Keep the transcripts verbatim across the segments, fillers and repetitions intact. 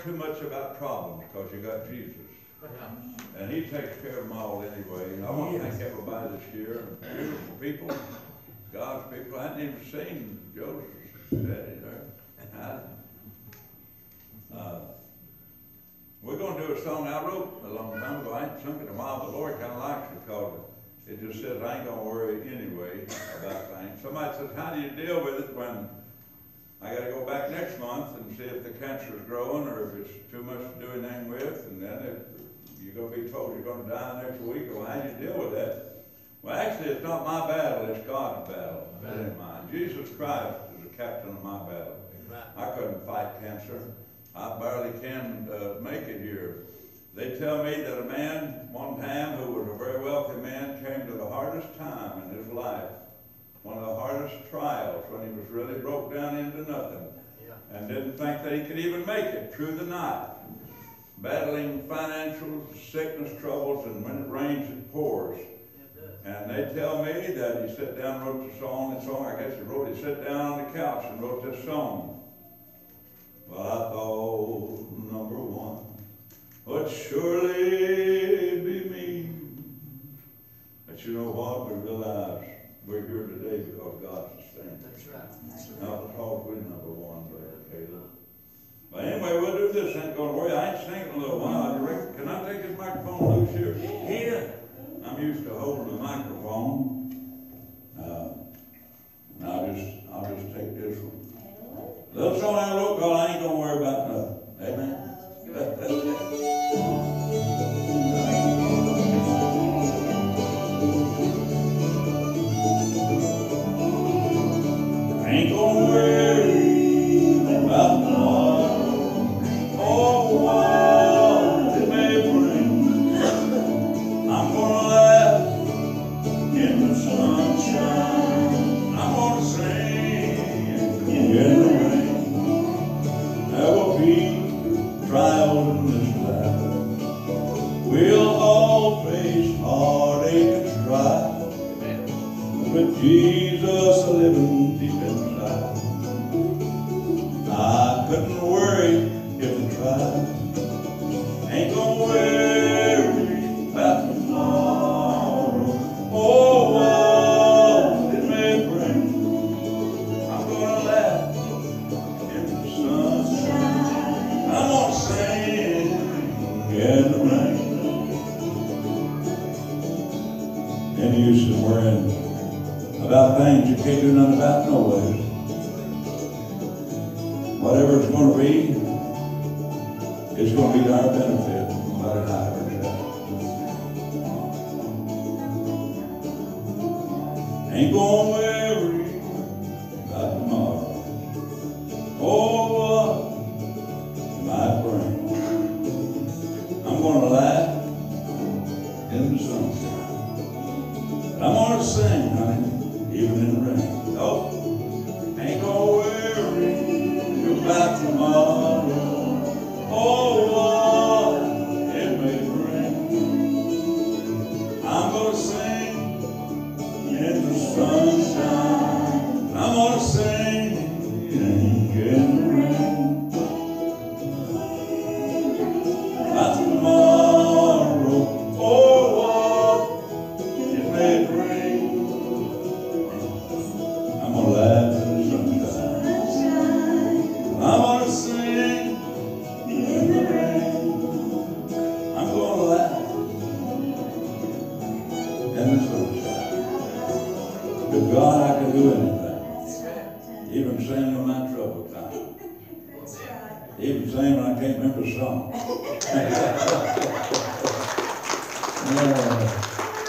too much about problems because you got Jesus. Yeah. And he takes care of them all anyway. I want to thank everybody this year. Beautiful people, God's people. I hadn't even seen Joseph's daddy there. Uh, we're going to do a song I wrote a long time ago. I ain't sung it in a while, but Laurie kind of likes it because it just says, I ain't going to worry anyway about things. Somebody says, how do you deal with it when I got to go back next month and see if the cancer is growing or if it's too much to do anything with, and then if you're going to be told you're going to die next week, or how do you deal with that? Well, actually, it's not my battle, it's God's battle. It ain't mine. Jesus Christ is the captain of my battle. I couldn't fight cancer. I barely can uh, make it here. They tell me that a man one time who was a very wealthy man came to the hardest time in his life, one of the hardest trials, when he was really broke down into nothing, yeah. and didn't think that he could even make it through the night, battling financial sickness troubles, and when it rains it pours. And they tell me that he sat down and wrote the song, the song I guess he wrote, he sat down on the couch and wrote this song. Well, I thought, number one, would surely be me. But you know what? We realize we're here today because God sustained us. That's right. Not because we're number one, Brother Caleb. But anyway, we'll do this. Ain't going to worry. I ain't singing a little while. You reckon? Can I take this microphone loose here? Here. I'm used to holding the microphone. Uh, and I'll just, I'll just take this one. Little song I wrote called I Ain't Gonna Worry About Nothing. Amen. Ain't gonna worry about tomorrow or what it may bring. I'm gonna laugh in the sunshine. I'm gonna sing in the rain. There will be trials in this life. We'll all face heartache and strife. With Jesus living deep inside, I couldn't worry if I tried. Ain't gonna worry about tomorrow or what it may bring. I'm gonna laugh in the sunshine. I'm gonna sing in the rain. And you used to worrying about things you can't do nothing about no way. Whatever it's going to be, it's going to be to our benefit, no matter how it works out. Ain't going to worry about tomorrow or what it might bring. I'm going to laugh in the sunshine. I'm going to sing, honey, even in the rain. Oh, ain't gonna worry about tomorrow or what it may bring. I'm gonna sing in the sunshine. I'm gonna sing in the rain. About tomorrow or what it may bring. I'm gonna laugh in the sunshine. I'm gonna sing in the rain. I'm gonna laugh in the sunshine. With God, I can do anything. Even sing in my trouble time. Even sing when I can't remember the song. Yeah.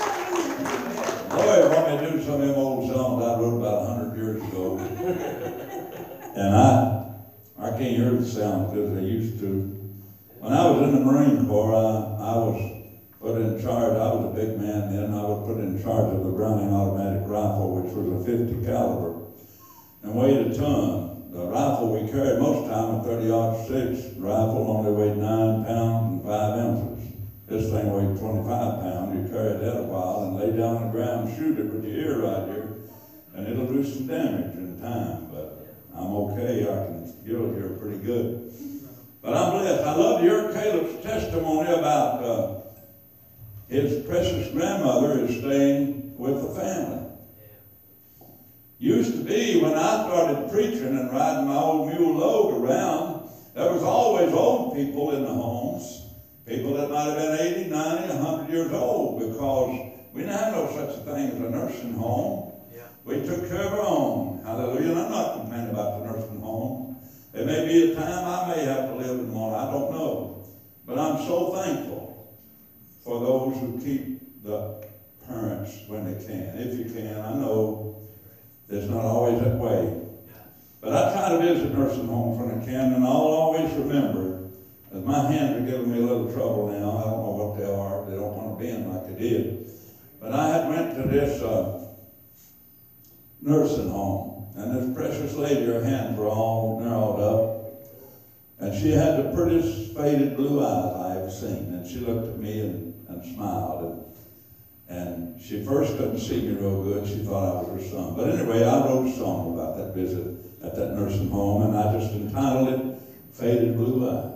Boy, want me to do some of them old songs I wrote about a hundred years ago. And I I can't hear the sound because they used to. When I was in the Marine Corps, I, I was put in charge, I was a big man then, I was put in charge of the Browning automatic rifle, which was a fifty caliber, and weighed a ton. The rifle we carried most time, a thirty aught six rifle, only weighed nine pounds and five ounces. This thing weighed twenty-five pounds. You carry that a while and lay down on the ground and shoot it with your ear right here, and it'll do some damage in time, but I'm okay. I can still hear pretty good. But I'm blessed. I love to hear Caleb's testimony about uh, his precious grandmother is staying with the family. Used to be, when I started preaching and riding my old mule load around, there was always old people in the homes. People that might have been eighty, ninety, a hundred years old, because we didn't have no such a thing as a nursing home. Yeah. We took care of our own. Hallelujah. And I'm not complaining about the nursing home. There may be a time I may have to live in one. I don't know. But I'm so thankful for those who keep the parents when they can. If you can, I know it's not always that way. But I try to visit nursing homes when I can, and I'll always remember, as my hands are giving me a little trouble now. I don't know what they are. They don't want to bend like they did. But I had went to this uh, nursing home, and this precious lady, her hands were all gnarled up, and she had the prettiest faded blue eyes I ever seen. And she looked at me and, and smiled, and, and she first couldn't see me real good. She thought I was her son. But anyway, I wrote a song about that visit at that nursing home, and I just entitled it, Faded Blue Eyes.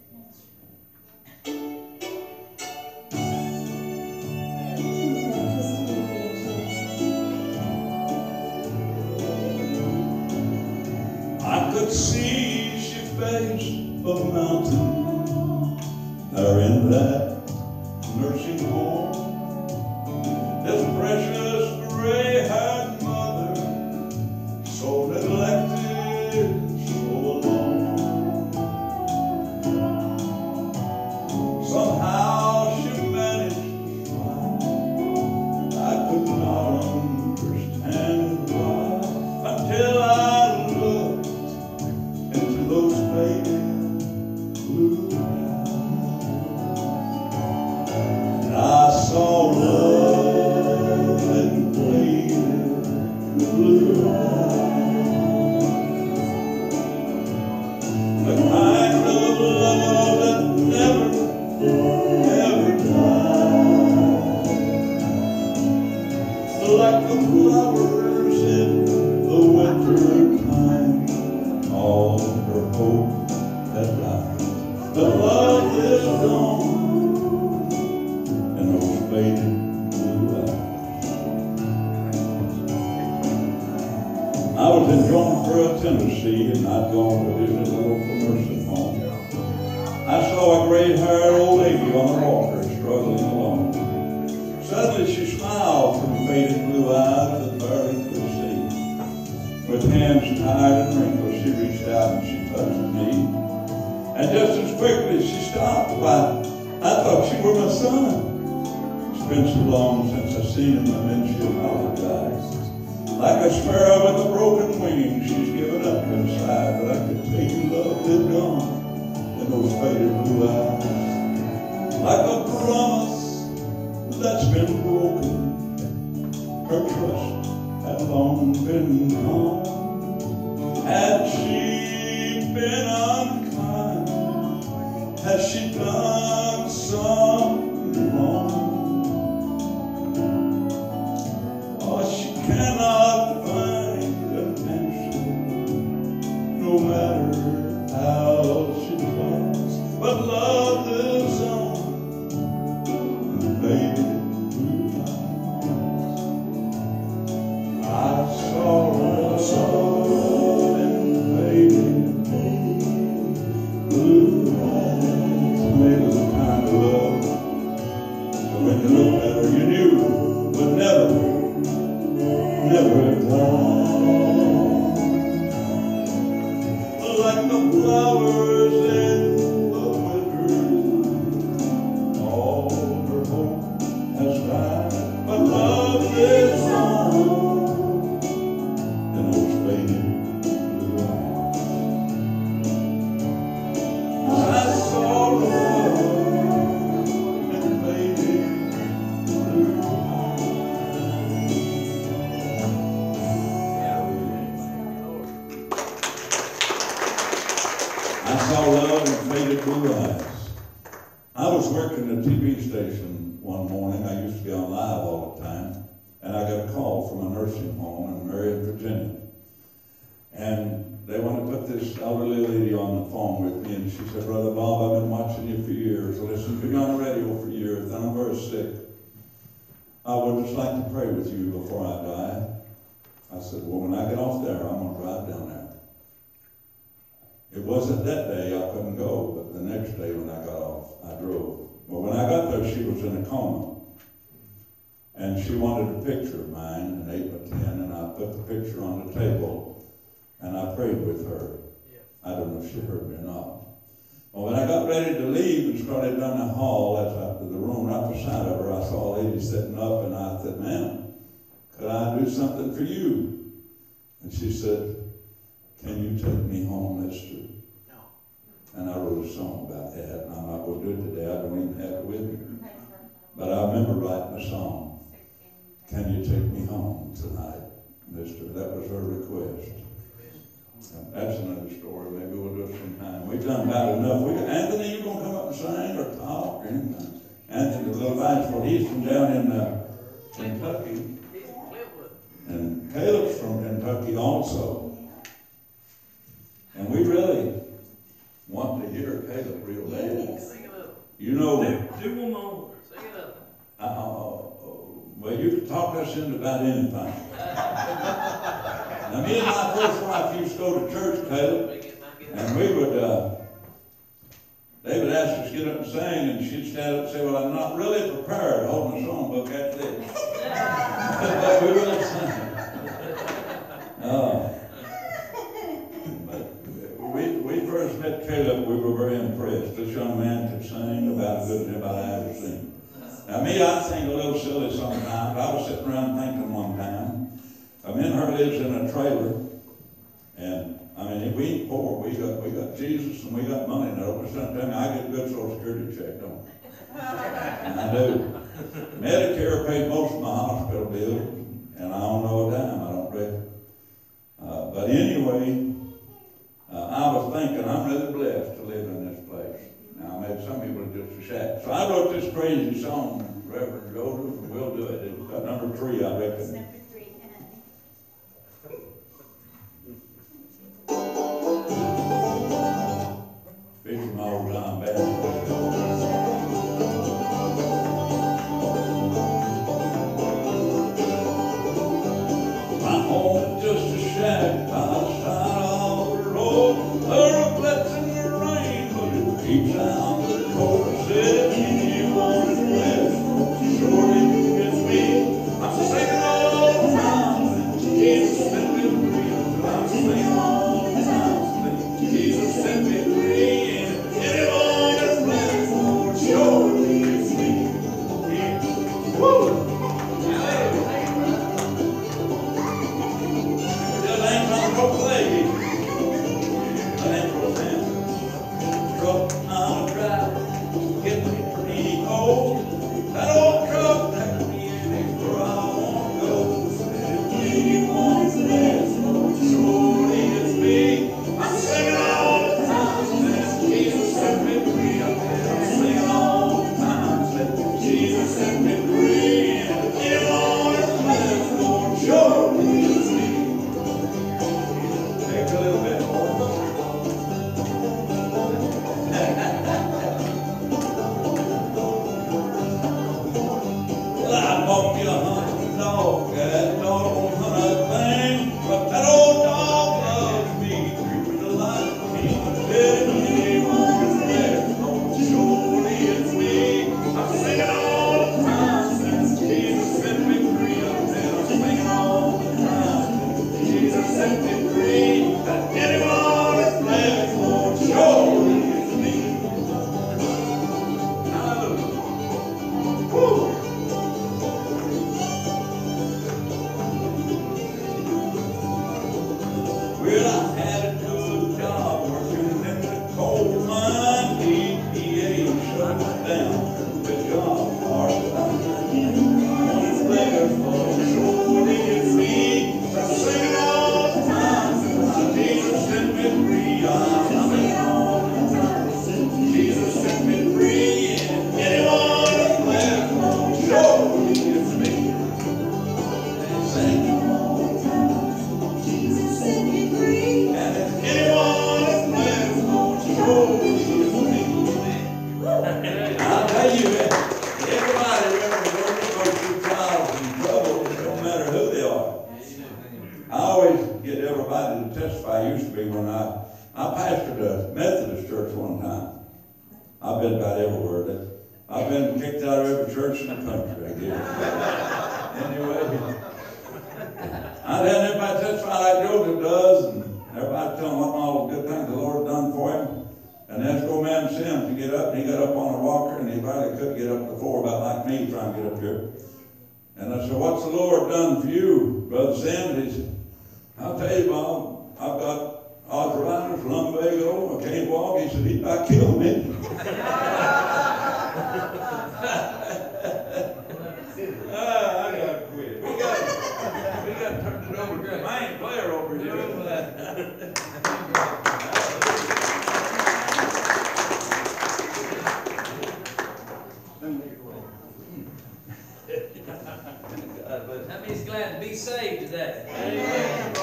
I could see she faced a mountain there in that nursing home. This precious gray-haired mother, so neglected, so alone. Somehow she managed to smile. I could not understand why, until I looked into those faded blue eyes. And I saw love in faded blue eyes, the kind of love that never, ever dies, like the flowers in the winter time. All her hope had died, but love is gone in those faded blue eyes. I was in Jonesboro, Tennessee, and I'd gone to visit a local nursing home. I saw a gray-haired old lady on a walker struggling along. Suddenly she smiled from faded blue eyes that barely could see. With hands tired and wrinkled, she reached out and she touched me. And just as quickly she stopped. Why, I thought you were my son. It's been so long since I've seen him, and then she apologized. Like a sparrow with a broken wing, she's given up inside, but I could tell you love is gone in those faded blue eyes. Like a promise that's been broken, her trust had long been gone. Had she been unkind? Has she done something wrong? Oh, she cannot find an answer, no matter how she tries. But love lives on in faded blue eyes. I saw love in faded blue eyes. Made us a kind of love that when you looked at her, you knew would never, never die. Like the flowers in the winter, all her hope has died, but love is on in those faded blue eyes. I saw love in faded blue I saw love in faded blue eyes. I was working at a T V station one morning. I used to be on live all the time. And I got a call from a nursing home in Marion, Virginia. And they want to put this elderly lady on the phone with me, and she said, Brother Bob, I've been watching you for years, listening to you on the radio for years, and I'm very sick. I would just like to pray with you before I die. I said, well, when I get off there, I'm going to drive down there. It wasn't that day I couldn't go, but the next day when I got off, I drove. Well, when I got there, she was in a coma. And she wanted a picture of mine, an eight by ten, and I put the picture on the table, and I prayed with her. I don't know if she heard me or not. Well, when I got ready to leave and started down the hall, that's after the room right beside of her, I saw a lady sitting up, and I said, ma'am, could I do something for you? And she said, can you take me home, mister? No. And I wrote a song about that, and I'm not going to do it today. I don't even have it with me. But I remember writing a song. Can you take me home tonight, mister? That was her request. And that's another story. Maybe we'll do it sometime. We've done about enough. We got, Anthony, you going to come up and sing or talk or anything? Anthony, the little bachelor, he's from down in uh, Kentucky. And Caleb's from Kentucky also. And we really want to hear Caleb real bad. You know. Do, do one more. Sing it up. Uh, well, you can talk us into about anything. Now, me and my first wife used to go to church, Caleb, and we would, uh, they would ask us to get up and sing, and she'd stand up and say, well, I'm not really prepared holding a songbook after this. But we really sing. Uh, but we, we first met Caleb, we were very impressed. This young man could sing about as good as anybody I ever seen. Now me, I think a little silly sometimes. I was sitting around thinking one time, a me and her lives in a trailer, and I mean, if we ain't poor, we got we got Jesus and we got money now. But sometimes I get a good Social Security check, don't I? And I do. Medicare paid most of my hospital bill, and I don't know a dime, I don't reckon. Uh, but anyway, uh, I was thinking I'm really blessed to live in this place. Now, maybe some people are just a shack. So I wrote this crazy song, Reverend Joseph, and we'll do it. It's got number three, I reckon. Number three, Vision all time bad. My home is just a shack by the side of the road. A reflection in the rain, but it keeps out the cold. Said, you want to rest, surely it's me. I'm singing all the time, Jesus set me free. I'm singing all the time, Jesus set me free. And anyone that's blessed, surely it's me. Yeah. Woo! That ain't not no play. That ain't no thing. Truck on a drive, get me pretty cold. That old truck that can be anywhere I want to go. If anyone's blessed, surely it's me. I'm singing all the time, that Jesus set me free. I'm singing all the time, that Jesus set me free. And if anyone's blessed, Lord, surely it's me. Take a little bit more. I've been about everywhere. That I've been kicked out of every church in the country, I guess. Anyway, I've had everybody testify like Joseph does, and everybody tell him what all the good things the Lord done for him. And that's go man Sims to get up, and he got up on a walker, and he probably couldn't get up the floor about like me trying to get up here. And I said, what's the Lord done for you, Brother Sims? He said, I'll tell you, Bob, I've got arthritis, lumbago, I can't walk. He said, he about killed me. ah, I got to quit. We got, we got to turn it over to a main player over here. How many's glad to be saved today? Amen.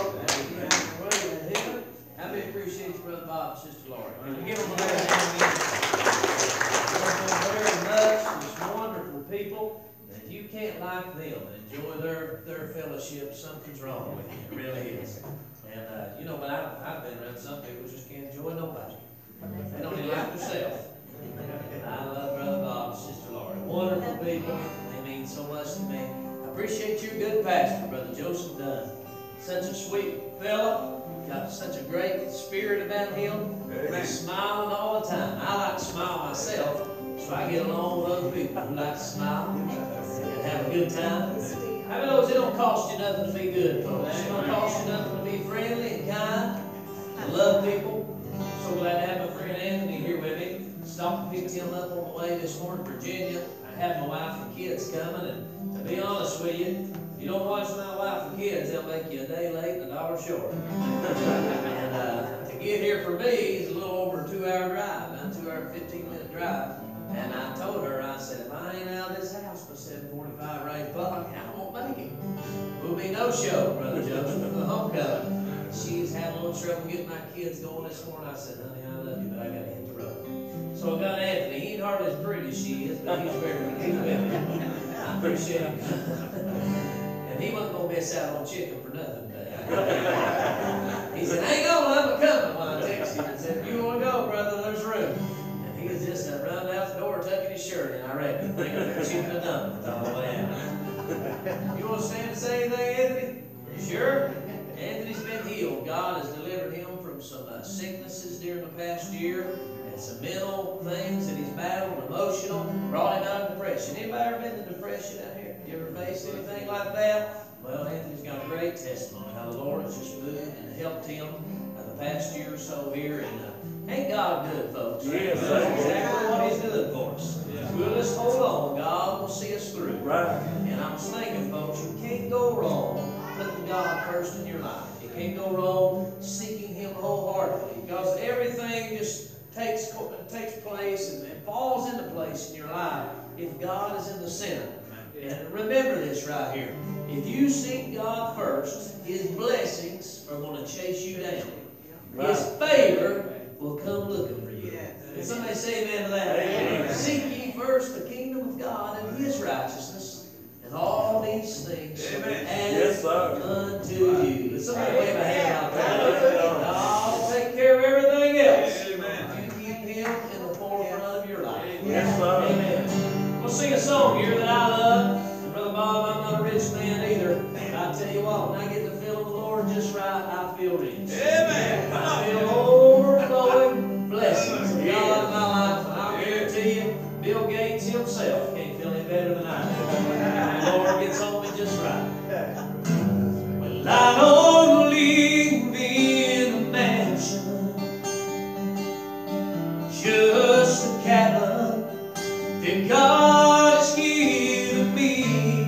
How many appreciate you, Brother Bob and Sister Laurie? We give them a very hand. Very much. Just wonderful people. And if you can't like them and enjoy their, their fellowship, something's wrong with you. It really is. And, uh, you know, but I, I've been around some people who just can't enjoy nobody. They don't even like themselves. I love Brother Bob and Sister Laurie. Wonderful people. They mean so much to me. I appreciate your good pastor, Brother Joseph Dunn. Such a sweet fella. Got such a great spirit about him. He's smiling all the time. I like to smile myself, so I get along with other people who like to smile and have a good time. How many knows it don't cost you nothing to be good, folks? It don't cost you nothing to be friendly and kind and love people. So glad to have my friend Anthony here with me. Stopped and picked him up on the way this morning, Virginia. I have my wife and kids coming, and to be honest with you, if you don't watch my wife and kids, they'll make you a day late and a dollar short. And uh, to get here for me is a little over a two-hour drive, about a two-hour, fifteen-minute drive. And I told her, I said, if I ain't out of this house by seven forty-five or eight o'clock, I won't make it. We'll be no show, Brother Joseph, for the homecoming. She's having a little trouble getting my kids going this morning. I said, honey, I love you, but I got to hit the road. So I got Anthony. He ain't hardly as pretty as she is, but he's very he's with me. I appreciate him. And he wasn't going to miss out on chicken for nothing today. He said, hang on, I'm coming. When I texted him and said, if you want to go, brother, there's room. And he was just uh, running out the door, tucking his shirt in, I reckon, thinking they're chicken and dumplings all the way out. You want to stand and say anything, Anthony? You sure? Anthony's been healed. God has delivered him from some uh, sicknesses during the past year and some mental things that he's battled, emotional, brought him out of depression. Anybody ever been in depression out here? You ever faced anything like that? Well, Anthony's got a great testimony how the Lord has just moved and helped him uh, the past year or so here. And uh, ain't God good, folks? Yes, That's exactly what he's doing for us. Yeah. We'll just hold on. God will see us through. Right. And I'm thinking, folks, you can't go wrong putting God first in your life. You can't go wrong seeking Him wholeheartedly, because everything just takes takes place and, and falls into place in your life if God is in the center. And remember this right here. If you seek God first, His blessings are going to chase you down. His favor will come looking for you. Can somebody say amen to that? Amen. Seek ye first the kingdom of God and His righteousness, and all these things shall be added Yes, sir. unto you. Let somebody wave a hand out there. I'll take care of everything else. Amen. You keep Him in the forefront of your life. Yes, sir. Amen. We'll sing a song here that I love. Brother Bob, I'm not a rich man either. But I tell you what, when I get to feel the Lord just right, I feel rich. Amen. I feel overflowing blessings of God in my life. And I guarantee you, Bill Gates himself can't feel any better than I do. The Lord gets on me just right. Well, I don't live in a mansion, just a cabin that God has given me.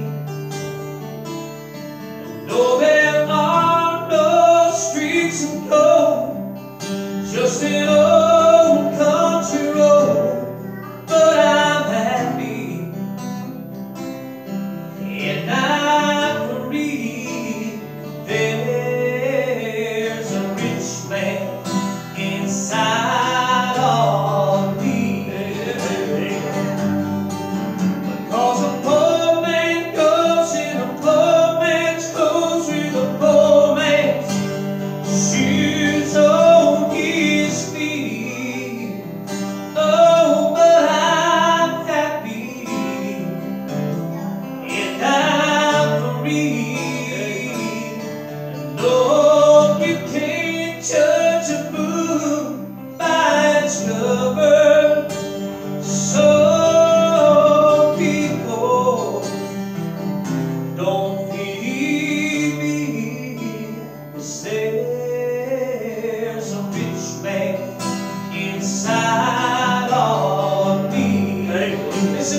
No, there are no streets of gold, just an old country road, but I'm happy and I'm free. There's a rich man inside of me.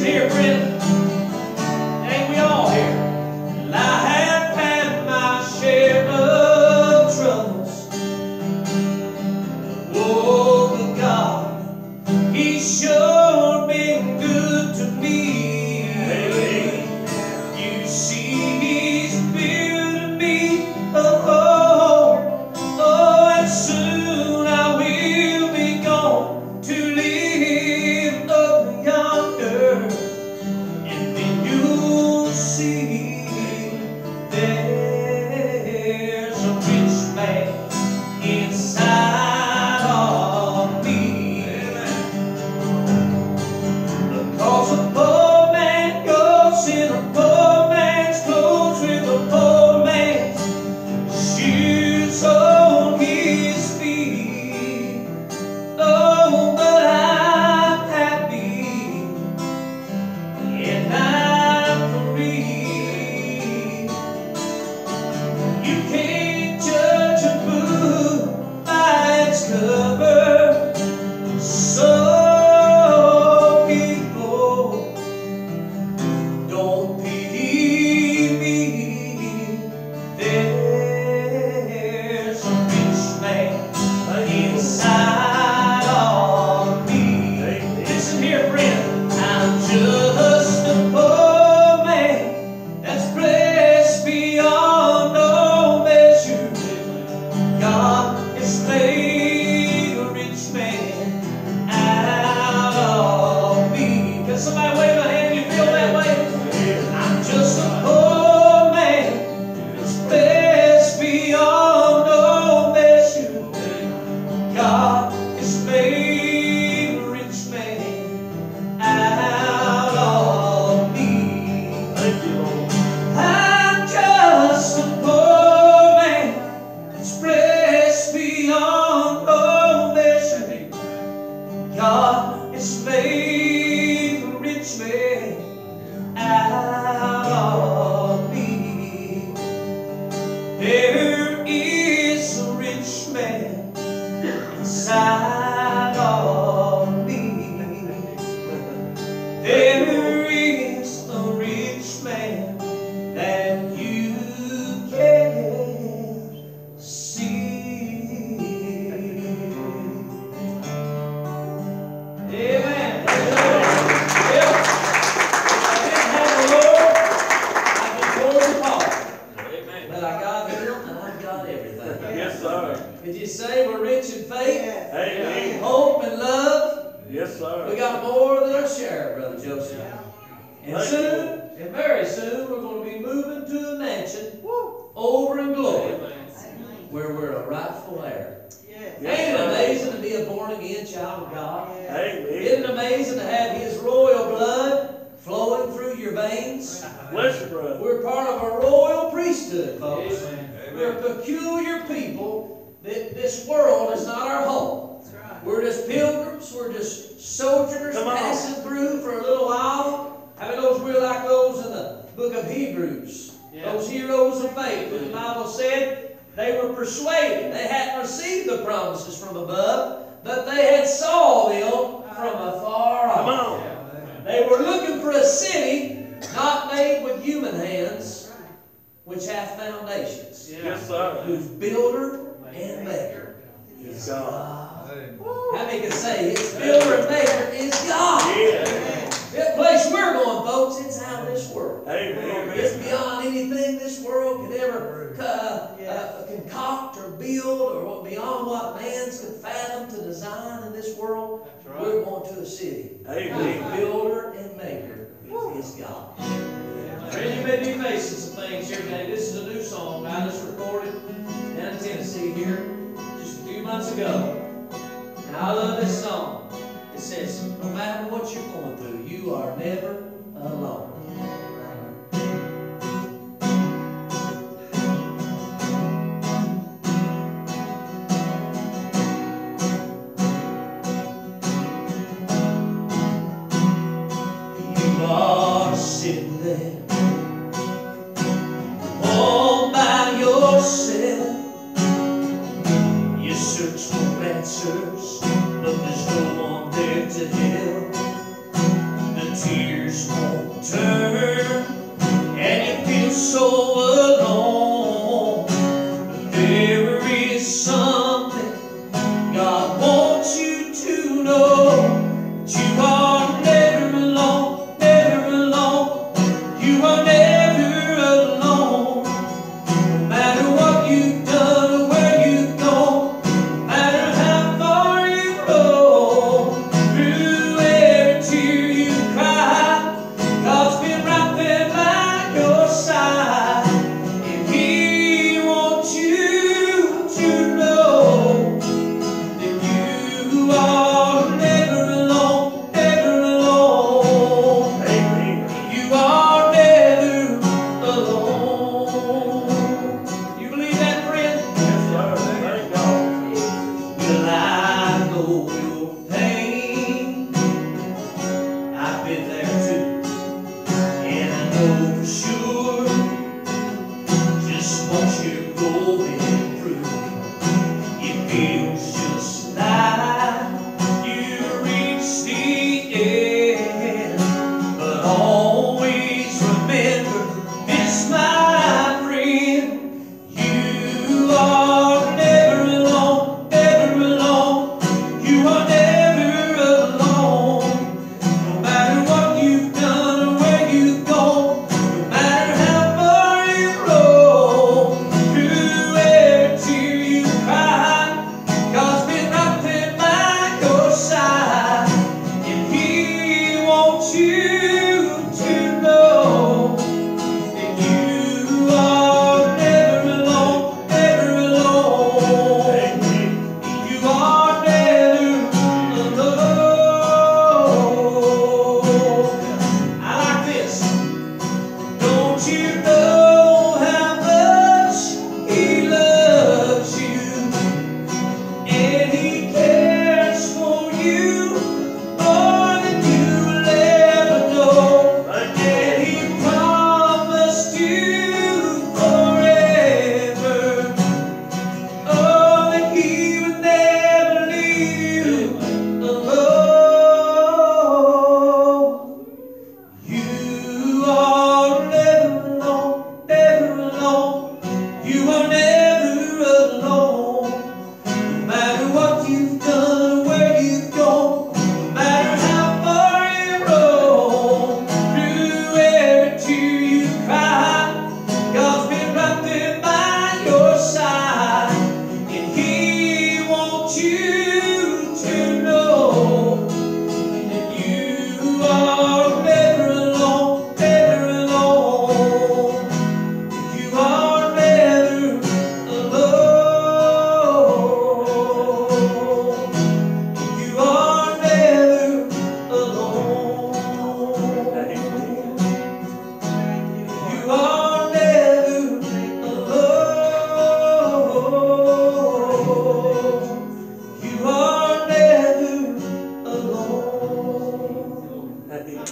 Listen here, friend. Ain't we all here? Well, I have had my share of troubles. Oh, but God, He sure been good to me. You see, He's building me a home. Oh, and soon I will be gone to live up yonder. And then you'll see there's a rich man inside of me. Because a poor man goes in a poor man's clothes with a poor man's shoes on his feet. Oh, but I'm happy and I'm free. You can't judge a book by its cover. So people don't pity me. There's a rich man inside of me. Listen here, friend. I'm just a poor man that's blessed beyond all measure. God has made a rich man out of me. Can somebody wave a hand? You feel that way? I'm just a poor man that's blessed beyond all measure. God has made a rich man out of me. I'm just a poor man that's blessed beyond all measure. God has made a rich man out of me. There is a rich man inside of me. There is a rich man that you can't see. Amen. Well, I didn't have the Lord, I'd be poor and apart. But I got Him and I've got everything. Yes, sir. Could you say we're rich in faith, Amen. hope, and love? Yes, We sir. got more than our share, Brother Joseph. And Thank soon, and very soon, we're going to be moving to a mansion over in glory where we're a rightful heir. Yes, Ain't it sir. amazing to be a born-again child of God? Amen. Isn't it amazing to have His royal blood flowing through your veins? Bless you, brother. We're part of a royal priesthood, folks. We're a peculiar people. That this world is not our home. We're just pilgrims. We're just sojourners Come on. passing through for a little while. How many of those we're like those in the book of Hebrews? Those heroes of faith. The Bible said they were persuaded. They hadn't received the promises from above, but they had saw them from afar off. Come on. They were looking for a city not made with human hands, which hath foundations, Yes, sir. whose builder and maker is God. How many can say His builder and maker is God? Yeah. The place we're going, folks, it's out of this world. Amen. It's beyond anything this world could ever uh, uh, concoct or build, or beyond what man's could fathom to design in this world. We're going to a city. Amen. Whose builder and maker is God. Friend, you may be facing some things here today. This is a new song I just recorded down in Tennessee here just a few months ago. And I love this song. It says, no matter what you're going through, you are never alone. You are sitting there all by yourself. You search for answers, but there's no one there to help. The tears gears won't turn, and you feel so alone. But there is something God wants you to know, that you are never alone, never alone. You are never alone. No matter what you've done or where you've gone, no matter how far you roll, through every tear you cry, God's been right there by your side. And He wants you to know that you are never alone, never alone. You are never alone. You believe that, friend? Well, I know your pain. I've been there too. And I know for sure just what you're going through. It feels just like you reached the end. But always remember this, my friend, you are never alone, never alone. You are never alone. No matter what you've done or where you've gone, no matter how far you roll, through every tear you cry, God's been right there by your side. And He wants you to know that you are never alone, never alone. You are never alone. I like this. Don't you know how much He loves you, and He cares for you more than you will ever know, and He promised you forever, oh, that He would never leave you alone. You are never alone, never alone. You are never alone. No matter what you've done or where you've gone, no matter how far you roll, through every tear you cry, God's been right there by your side. And He wants you to know that you are never alone, never alone. You are never alone. You are never alone. You are never alone. You are never alone. Amen.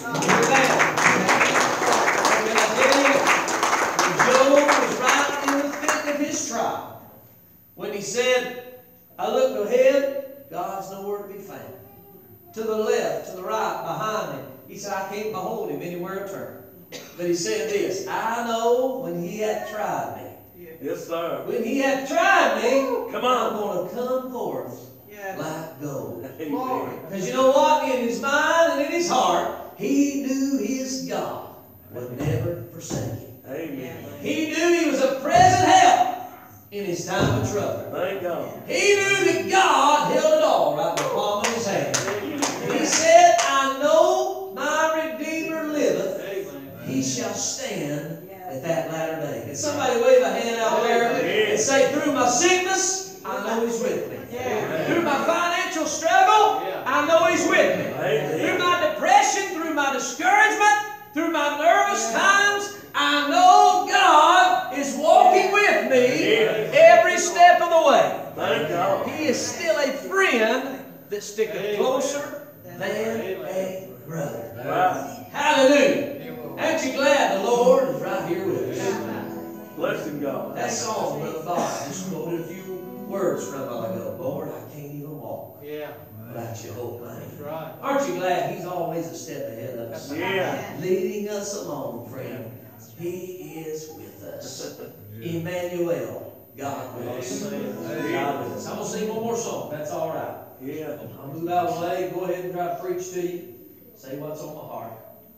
Can I tell you, when Job was right in the thick of his trial, when he said, I looked ahead, God's nowhere to be found. To the left, to the right, behind him. He said, I can't behold Him anywhere to turn. But he said this, I know when He hath tried me. Yes, sir. When He hath tried me, Come I'm on. going to come forth Yes. like gold. Glory. Because you know what? In his mind and in his heart, he knew his God would never forsake him. Amen. He knew He was a present help in his time of trouble. Thank God. He knew that God held it all right in the palm of His hand. And he said, I know my Redeemer liveth. He shall stand at that latter day. Can somebody wave a hand out there and say, through my sickness, I know He's with me. Yeah. Through my financial struggle, I know He's with me. Amen. Through my depression, through my discouragement, through my nervous times, I know God is walking with me every step of the way. Thank God. He is still a friend that sticketh closer than a brother. Right. Hallelujah. Aren't you glad the Lord is right here with us? Blessing God. That song, Brother Bob, just quoted a few words from a while ago. Lord, I can't even walk along Yeah, without your whole that's thing. right. Aren't you glad He's always a step ahead of us? Yeah. Leading us along, friend. He is with us. Emmanuel, God with us. God with us. I'm going to sing one more song. That's all right. Yeah. I'll move out of the way. Go ahead and try to preach to you. Say what's on my heart.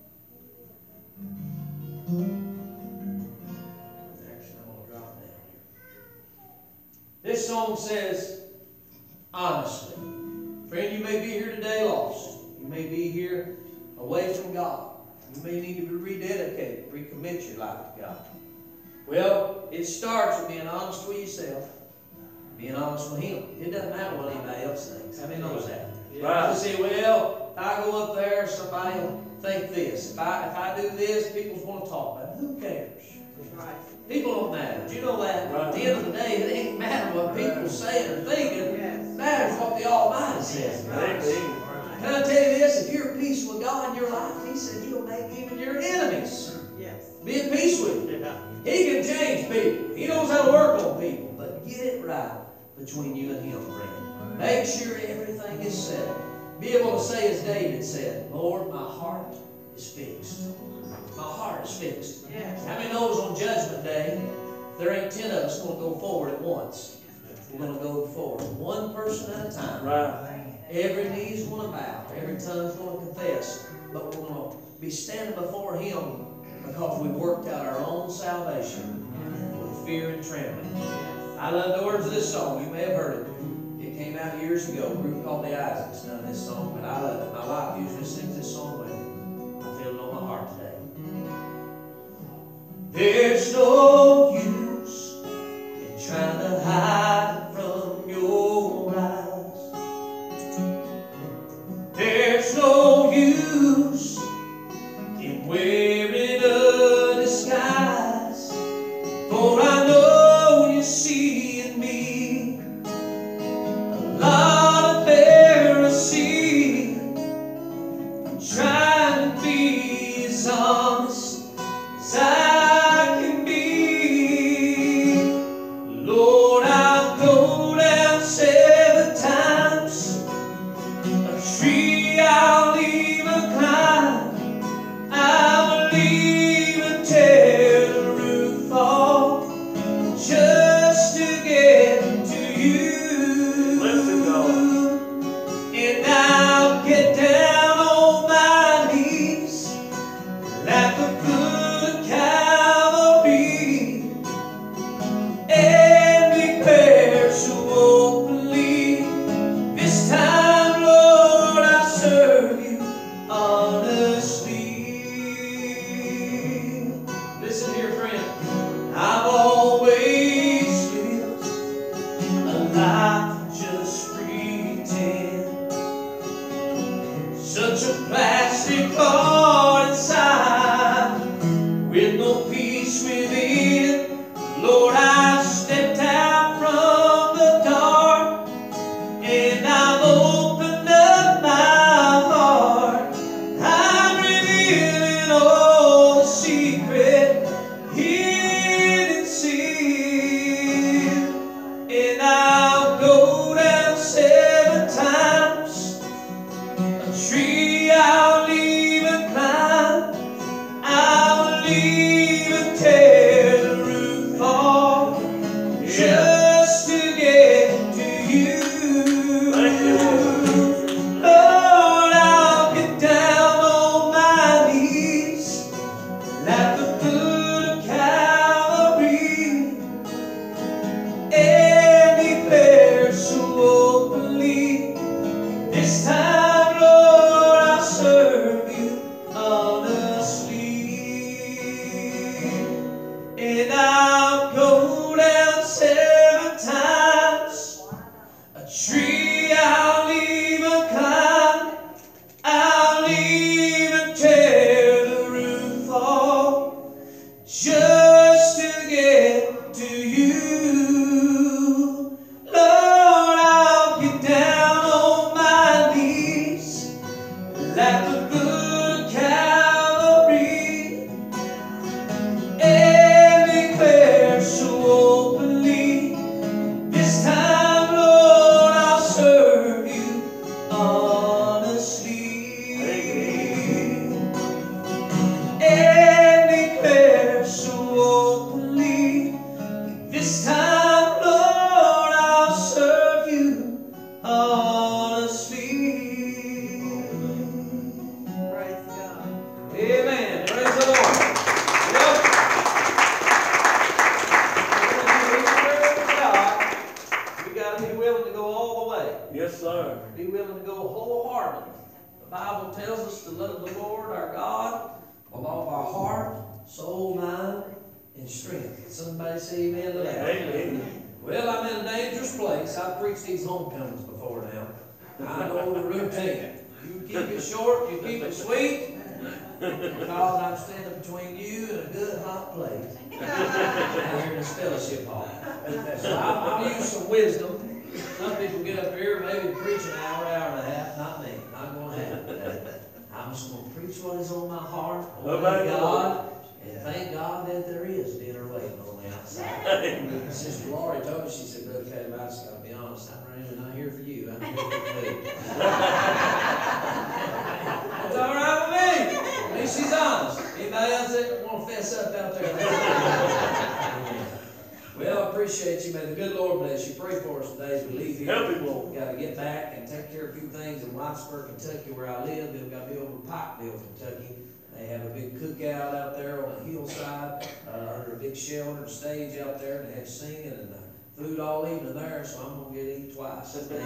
Actually, I'm going to drop down here. This song says, honestly. Friend, you may be here today lost. You may be here away from God. You may need to be rededicated, recommit your life to God. Well, it starts with being honest with yourself, being honest with Him. It doesn't matter what anybody else thinks. How many knows that? Right. You say, well, if I go up there, somebody will think this. If I if I do this, people's going to talk about it. Who cares? Right. People don't matter. Do you know that? Right. At the end of the day, it ain't matter what people say or thinking. Yes. It matters what the Almighty says. Amen. Can I tell you this? If you're at peace with God in your life, He said He'll make even your enemies Yes. be at peace with you. Yeah. He can change people. He knows how to work on people. But get it right between you and Him, friend. Make sure everything is settled. Be able to say as David said, Lord, my heart is fixed. My heart is fixed. Yes. How many knows on Judgment Day, there ain't ten of us going to go forward at once. We're going to go forward one person at a time. Right. Every knee's going to bow. Every tongue's going to confess. But we're going to be standing before Him because we worked out our own salvation with fear and trembling. I love the words of this song. You may have heard it. It came out years ago. A group called the Isaacs done this song, but I love it. My wife usually sings this song with me. I feel it on my heart today. There's no use in trying to hide from your eyes. There's no use in wearing a disguise, for I know you see in me a lot of Pharisee, trying to be as honest as I can be. Lord, I'll go down seven times, a tree I'll even climb, I will even tear the roof off just to get to you. Listen, God. And I'll get down on my knees like a good Calvary and declare so openly, this time, Lord, I serve you honestly. Listen here, friend. I've always lived a life just pretend, such a plastic heart inside, with no peace within. Lord, I've stepped out from the dark, and I've opened up my heart. I'm revealing tells us to love the Lord our God with all of our heart, soul, mind, and strength. Can somebody say amen to that? Amen. Well, I'm in a dangerous place. I've preached these homecomings before now. I know the routine. You keep it short, you keep it sweet, because I'm standing between you and a good hot place out here in this fellowship hall. So I'll, I'll use some wisdom. Some people get up here, maybe preach an hour, hour and a half. Not me. Not going to happen today. I'm just going to preach what is on my heart, obey God, and thank God that there is dinner waiting on the outside. Sister Laurie told me, she said, Brother Caleb, I just got to be honest, I'm really not here for you. I'm here for me. That's all right with me. At least she's honest. Anybody else that want to fess up out there? Well, I appreciate you. May the good Lord bless you. Pray for us today as we leave here. Help him, Lord. We've got to get back and take care of a few things in Whitesburg, Kentucky, where I live. Then we've got to be over to Pikeville, Kentucky. They have a big cookout out there on the hillside, uh, under a big shelter stage out there, and they have singing and uh, food all evening there, so I'm going to get to eat twice today.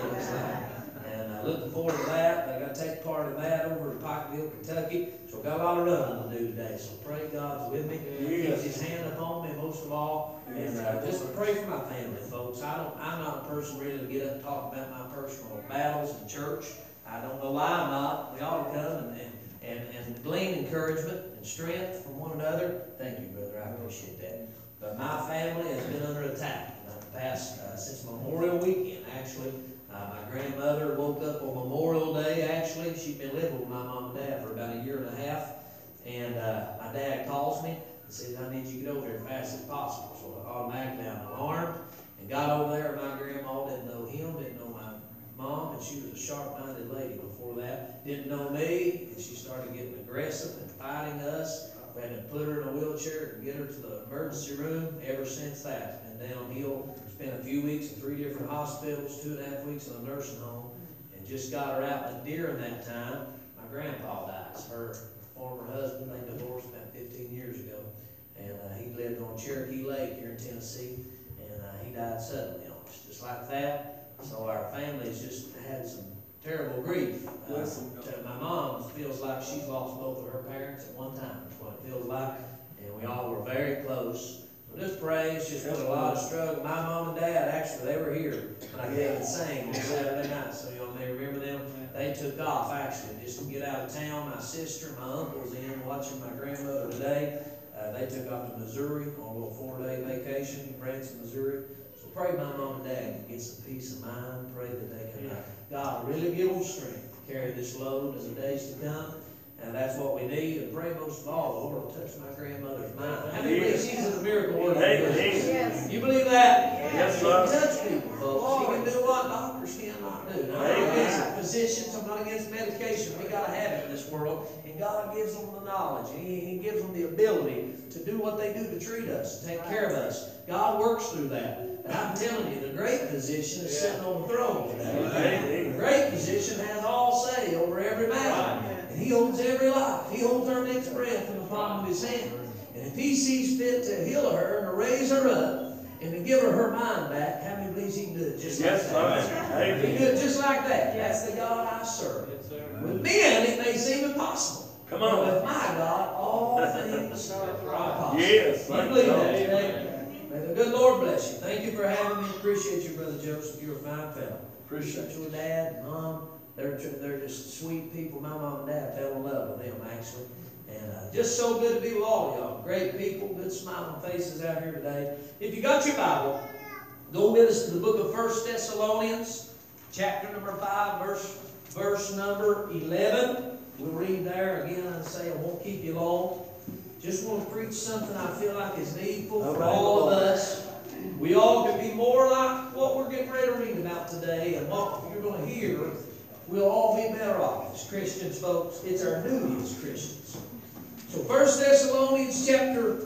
And uh, looking forward to that. I got to take part in that over in Pikeville, Kentucky. So I've got a lot of running to do today. So pray God's with me. Yes. Keeps His hand upon me most of all. And uh, just pray for my family, folks. I don't, I'm not a person really to get up and talk about my personal battles in church. I don't know why I'm not. We ought to come and, and, and, and glean encouragement and strength from one another. Thank you, brother. I appreciate that. But my family has been under attack uh, the past, uh, since Memorial Weekend, actually. Uh, my grandmother woke up on Memorial Day, actually. She'd been living with my mom and dad for about a year and a half. And uh, my dad calls me and says, I need you to get over there as fast as possible. So I automatically I'm alarmed and got over there. My grandma didn't know him, didn't know my mom, and she was a sharp-minded lady before that. Didn't know me, and she started getting aggressive and fighting us. We had to put her in a wheelchair and get her to the emergency room. Ever since that, it's been downhill. Spent a few weeks in three different hospitals, two and a half weeks in a nursing home, and just got her out. And during that time, my grandpa dies. Her former husband, they divorced about fifteen years ago, and uh, he lived on Cherokee Lake here in Tennessee, and uh, he died suddenly on us, just like that. So our family has just had some terrible grief. Uh, my mom feels like she's lost both of her parents at one time. That's what it feels like, and we all were very close. So just pray. It's just been a lot of struggle. My mom and dad, actually, they were here when I came and sang on Saturday night, so y'all may remember them. They took off, actually, just to get out of town. My sister, my uncle's in watching my grandmother today. Uh, they took off to Missouri on a little four-day vacation in Branson, Missouri. So pray my mom and dad can get some peace of mind. Pray that they can, uh, God really give them strength to carry this load in the days to come. And that's what we need. And pray most of all, the Lord will touch my grandmother's mind. How many believe she's in the miracle working? Yes. You believe that? Yes, She sir. can touch people, folks. She can do what doctors cannot do. I'm not against physicians. I'm not against medication. We got to have it in this world. And God gives them the knowledge. And He, he gives them the ability to do what they do to treat us, to take care of us. God works through that. And I'm telling you, the great physician is sitting on the throne today. The great physician has all say over every matter. And He holds every life. He holds our next breath in the palm of His hand. And if He sees fit to heal her and to raise her up and to give her her mind back, how many believes He can do it just like Yes, that? He can do it just like that. That's the God I serve. With men, it may seem impossible. Come on. But with my God, all things are possible. Yes. You believe that today? May the good Lord bless you. Thank you for having me. Appreciate you, Brother Joseph. You're a fine fellow. Appreciate your dad, mom. They're, they're just sweet people. My mom and dad fell in love with them, actually. And uh, just so good to be with all of y'all. Great people, good smiling faces out here today. If you got your Bible, go with us to the book of First Thessalonians, chapter number five, verse, verse number eleven. We'll read there again and say I won't keep you long. Just want to preach something I feel like is needful for all of us. We all can be more like what we're getting ready to read about today, and what you're going to hear. We'll all be better off as Christians, folks. It's our duty as Christians. So First Thessalonians chapter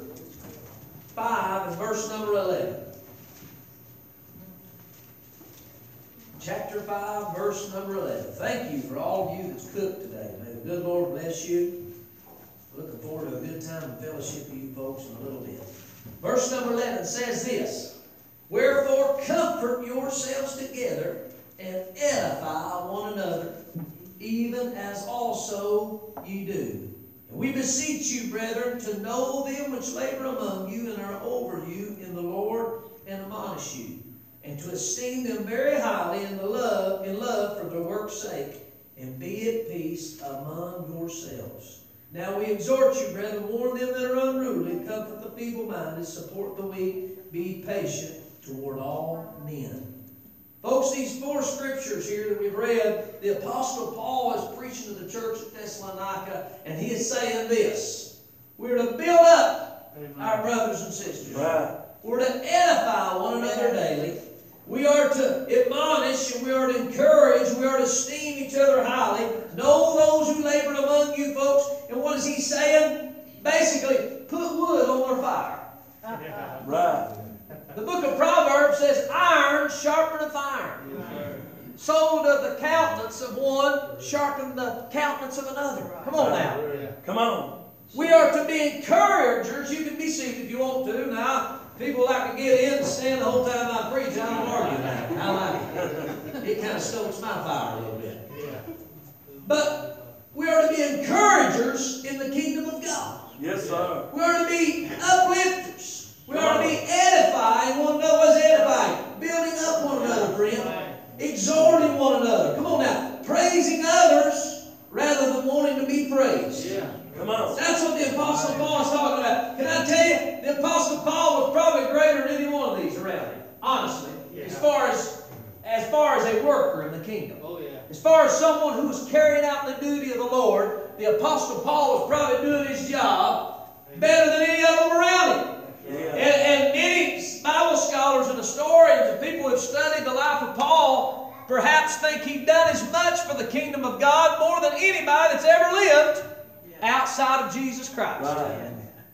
five and verse number eleven. Chapter five, verse number eleven. Thank you for all of you that's cooked today. May the good Lord bless you. Looking forward to a good time and fellowship with you folks in a little bit. Verse number eleven says this: Wherefore comfort yourselves together and edify one another even as also ye do. And we beseech you, brethren, to know them which labor among you and are over you in the Lord, and admonish you, and to esteem them very highly in the love, in love for their work's sake, and be at peace among yourselves. Now we exhort you, brethren, warn them that are unruly, comfort the feeble-minded, support the weak, be patient toward all men. Folks, these four scriptures here that we've read, the Apostle Paul is preaching to the church at Thessalonica, and he is saying this: we're to build up Amen. Our brothers and sisters. Right. We're to edify one another daily. We are to admonish and we are to encourage. We are to esteem each other highly. Know those who labor among you, folks. And what is he saying? Basically, put wood on their fire. Right. The book of Proverbs says, iron sharpeneth iron. Yes, so does the countenance of one sharpen the countenance of another. Come on now. Come on. We are to be encouragers. You can be seated if you want to. Now, people like to get in and stand the whole time I preach. I don't argue about it. I like it. It kind of stokes my fire a little bit. But we are to be encouragers in the kingdom of God. Yes, sir. We are to be uplifters. We are to be edifying one another. What is edifying? Building up one another, friend. Exhorting one another. Come on now. Praising others rather than wanting to be praised. Yeah. Come on. That's what the Apostle Paul is talking about. Can I tell you, the Apostle Paul was probably greater than any one of these around him. Honestly. Yeah. As far as as far as a worker in the kingdom. Oh, yeah. As far as someone who was carrying out the duty of the Lord, the Apostle Paul was probably doing his job better than any of them around him. Yeah. And, and many Bible scholars and historians and people who have studied the life of Paul perhaps think he'd done as much for the kingdom of God more than anybody that's ever lived outside of Jesus Christ. Right.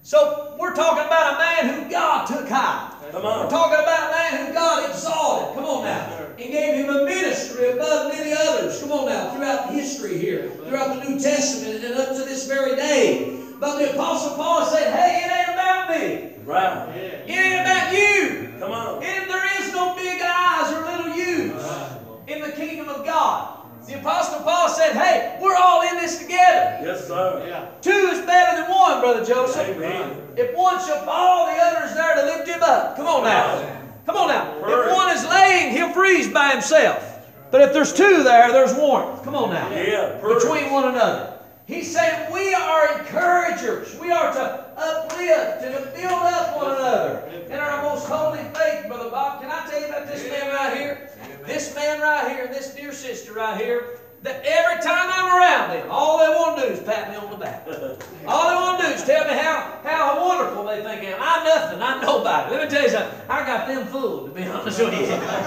So we're talking about a man who God took high. Come on. We're talking about a man who God exalted. Come on now. And gave him a ministry above many others. Come on now. Throughout history here. Throughout the New Testament and up to this very day. But the Apostle Paul said, hey, it ain't about me. Right. It ain't about you. Come on. And there is no big eyes or little U's right. in the kingdom of God. The Apostle Paul said, hey, we're all in this together. Yes, sir. Yeah. Two is better than one, Brother Joseph. Amen. If one shall fall, the other is there to lift him up. Come on now. Come on now. If one is laying, he'll freeze by himself. But if there's two there, there's warmth. Come on now. Yeah, between one another. He's saying we are encouragers. We are to uplift and to build up one another in our most holy faith, Brother Bob. Can I tell you about this man right here? This man right here and this dear sister right here, that every time I'm around them, all they want to do is pat me on the back. All they want to do is tell me how, how wonderful they think I am. I'm nothing. I'm nobody. Let me tell you something. I got them fooled, to be honest with you.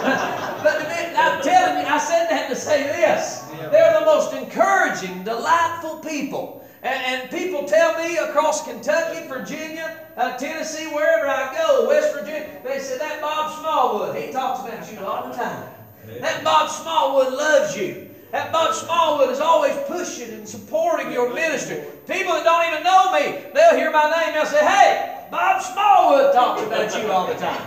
But to be, I'm telling you, I said that to say this. They're the most encouraging, delightful people. And, and people tell me across Kentucky, Virginia, uh, Tennessee, wherever I go, West Virginia, they say, that Bob Smallwood, he talks about you all the time. That Bob Smallwood loves you. That Bob Smallwood is always pushing and supporting your ministry. People that don't even know me, they'll hear my name, they'll say, hey, Bob Smallwood talks about you all the time.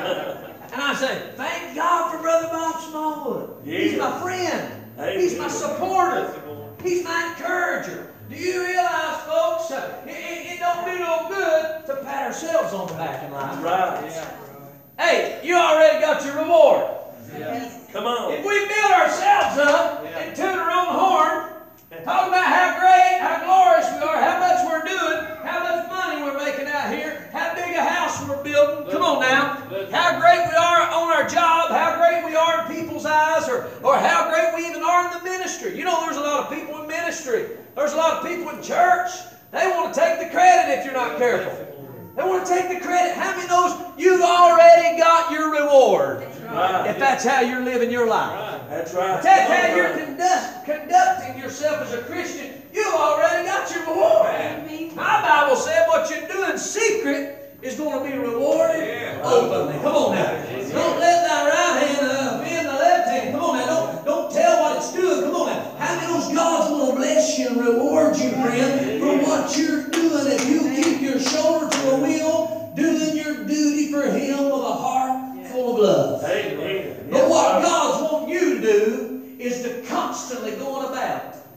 And I say, thank God for Brother Bob Smallwood. Yeah. He's my friend. He's my supporter. He's my encourager. Do you realize, folks, uh, it, it, it don't do no good to pat ourselves on the back in life. Right. Yeah. Hey, you already got your reward. Yeah. Come on. If we build ourselves up yeah. and toot our own horn, talk about how great, how glorious we are, how much we're doing, how much money we're making out here, how big a house we're building. Come on now. How great we are on our job, how great we are in people's eyes, or, or how great we even are in the ministry. You know, there's a lot of people in ministry. There's a lot of people in church. They want to take the credit if you're not careful. They want to take the credit. How many knows you've already got your reward? Right. If that's how you're living your life. Right. That's right. If that's how you're conduct, conducting yourself as a Christian, you've already got your reward. Right. My Bible said what you do in secret is going to be rewarded yeah. openly. Come on now. Don't let thy right hand uh, offend the left hand. Come on now. Don't, don't tell what it's doing. Come on now. How many knows God's going to bless you and reward you, friend, for what you're doing if you keep your shoulder to the wheel, doing your duty for Him with a heart full of love. Amen. But what God's wanting you to do is to constantly go on about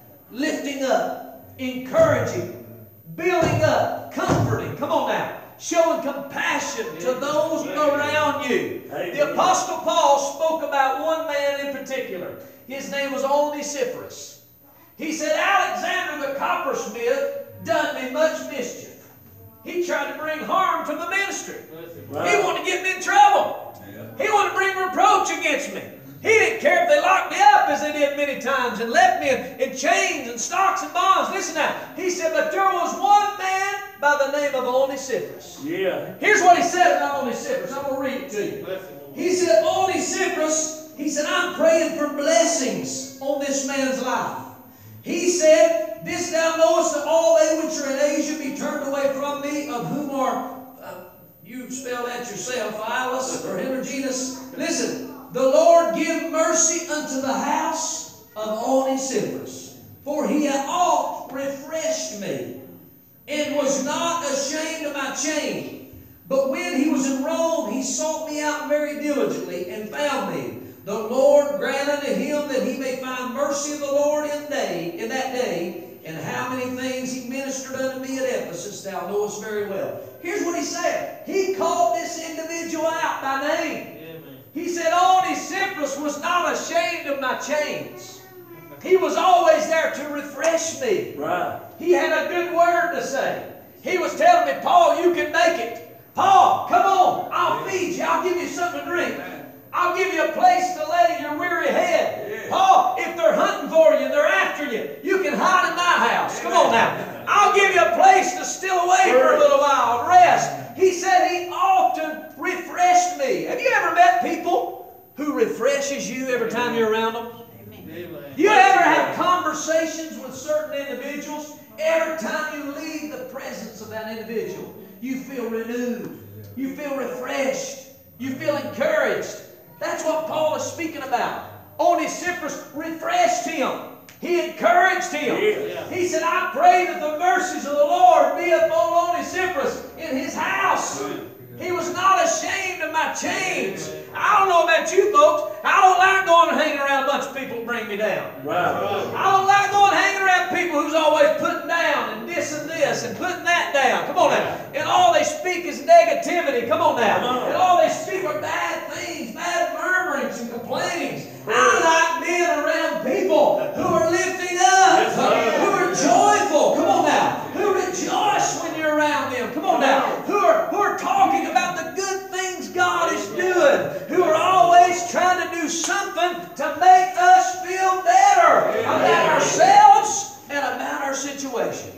encouraging, building up, comforting. Come on now. Showing compassion to those around you. The Apostle Paul spoke about one man in particular. His name was Onesiphorus. He said, Alexander the coppersmith done me much mischief. He tried to bring harm to the ministry. He wanted to get me in trouble. He wanted to bring reproach against me. He didn't care if they locked me up, as they did many times, and left me in, in chains and stocks and bonds. Listen now. He said, but there was one man by the name of Onesiphorus. Yeah. Here's what he said about Onesiphorus. I'm going to read it to you. He said, Onesiphorus, he said, I'm praying for blessings on this man's life. He said, this thou knowest that all they which are in Asia be turned away from me, of whom are, uh, you spell that yourself, Philus or Hermogenes. Listen, the Lord give mercy unto the house of Onesiphorus, for he hath oft refreshed me, and was not ashamed of my chain. But when he was in Rome, he sought me out very diligently, and found me. The Lord grant unto him that he may find mercy of the Lord in day in that day. And how many things he ministered unto me at Ephesus, thou knowest very well. Here's what he said. He called this individual out by name. He said, Onesiphorus was not ashamed of my chains. He was always there to refresh me. Right. He had a good word to say. He was telling me, Paul, you can make it. Paul, come on. I'll feed you. I'll give you something to drink. I'll give you a place to lay your weary head. Yeah. Paul, if they're hunting for you and they're after you, you can hide in my house. Come on now. I'll give you a place to steal away for a little while and rest. He said he often refreshed me. Have you ever met people who refreshes you every time you're around them? Amen. You ever have conversations with certain individuals? Every time you leave the presence of that individual, you feel renewed. You feel refreshed. You feel encouraged. That's what Paul is speaking about. Onesiphorus refreshed him. He encouraged him. Yeah. He said, I pray that the mercies of the Lord be upon Onesiphorus in his house. He was not ashamed of my chains. I don't know about you folks. I don't like going and hanging around a bunch of people who bring me down. Right. I don't like going and hanging around people who's always putting down and this and this and putting that down. Come on now. And all they speak is negativity. Come on now. Come on. And all they speak are bad things, bad murmurings and complainings. I like being around people who are lifting up, who are joyful. Come on now. Who rejoice when you're around them. Come on now. Who are, who are talking about the good things God is doing. Who are always trying to do something to make us feel better about ourselves and about our situation.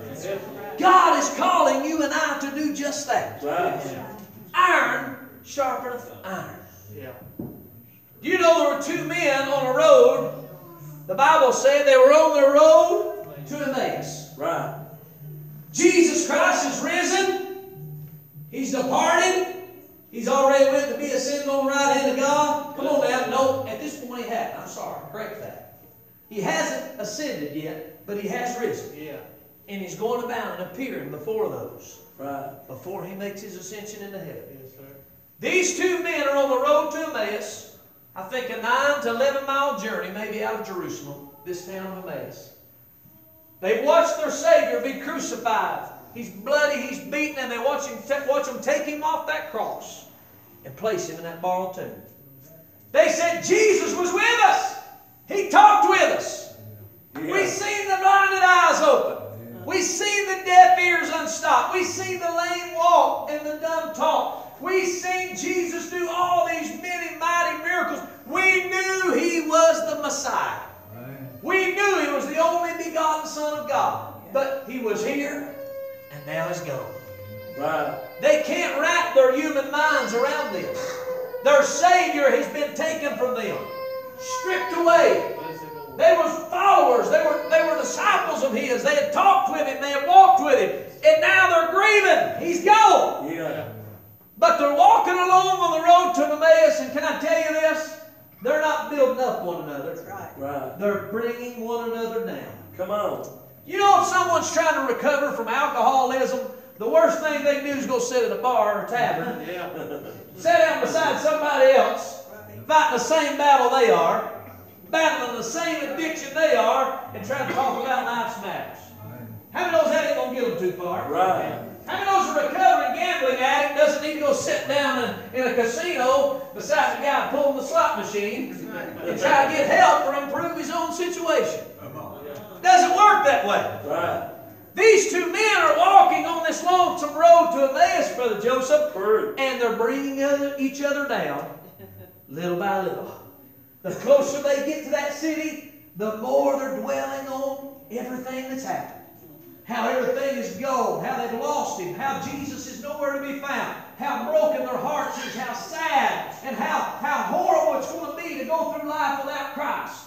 God is calling you and I to do just that. Iron sharpeneth iron. Do you know there were two men on a road? The Bible said they were on their road to Emmaus. Right. Jesus Christ is risen. He's departed. He's already went to be ascended on the right hand of God. Come on now. No, at this point he hadn't. I'm sorry. Correct that. He hasn't ascended yet, but he has risen. Yeah. And he's going about and appearing before those. Right. Before he makes his ascension into heaven. Yes, sir. These two men are on the road to Emmaus. I think a nine to eleven mile journey, maybe out of Jerusalem, this town of Emmaus. They've watched their Savior be crucified. He's bloody, he's beaten, and they watch him, watch him take him off that cross and place him in that borrowed tomb. They said, Jesus was with us. He talked with us. Yeah. We've seen the blinded eyes open. Yeah. We've seen the deaf ears unstopped. We've seen the lame walk and the dumb talk. We've seen Jesus do all these many mighty miracles. We knew He was the Messiah. Right. We knew He was the only begotten Son of God. But He was here, and now He's gone. Right. They can't wrap their human minds around this. Their Savior has been taken from them, stripped away. They were followers. They were, they were disciples of His. They had talked with Him. They had walked with Him. And now they're grieving. He's gone. Yeah. But they're walking along on the road to Emmaus, and can I tell you this? They're not building up one another. That's right. Right. They're bringing one another down. Come on. You know, if someone's trying to recover from alcoholism, the worst thing they do is go sit at a bar or a tavern. Yeah. Sit down beside somebody else, fighting the same battle they are, battling the same addiction they are, and trying to talk about life's matters. too far. Right. How many knows a recovering gambling addict doesn't need to go sit down in, in a casino beside the guy pulling the slot machine and try to get help or improve his own situation? Come on. Doesn't work that way. Right. These two men are walking on this lonesome road to Emmaus, Brother Joseph, True. and they're bringing other, each other down little by little. The closer they get to that city, the more they're dwelling on everything that's happened. How everything is gone, how they've lost Him, how Jesus is nowhere to be found, how broken their hearts is, how sad, and how, how horrible it's going to be to go through life without Christ.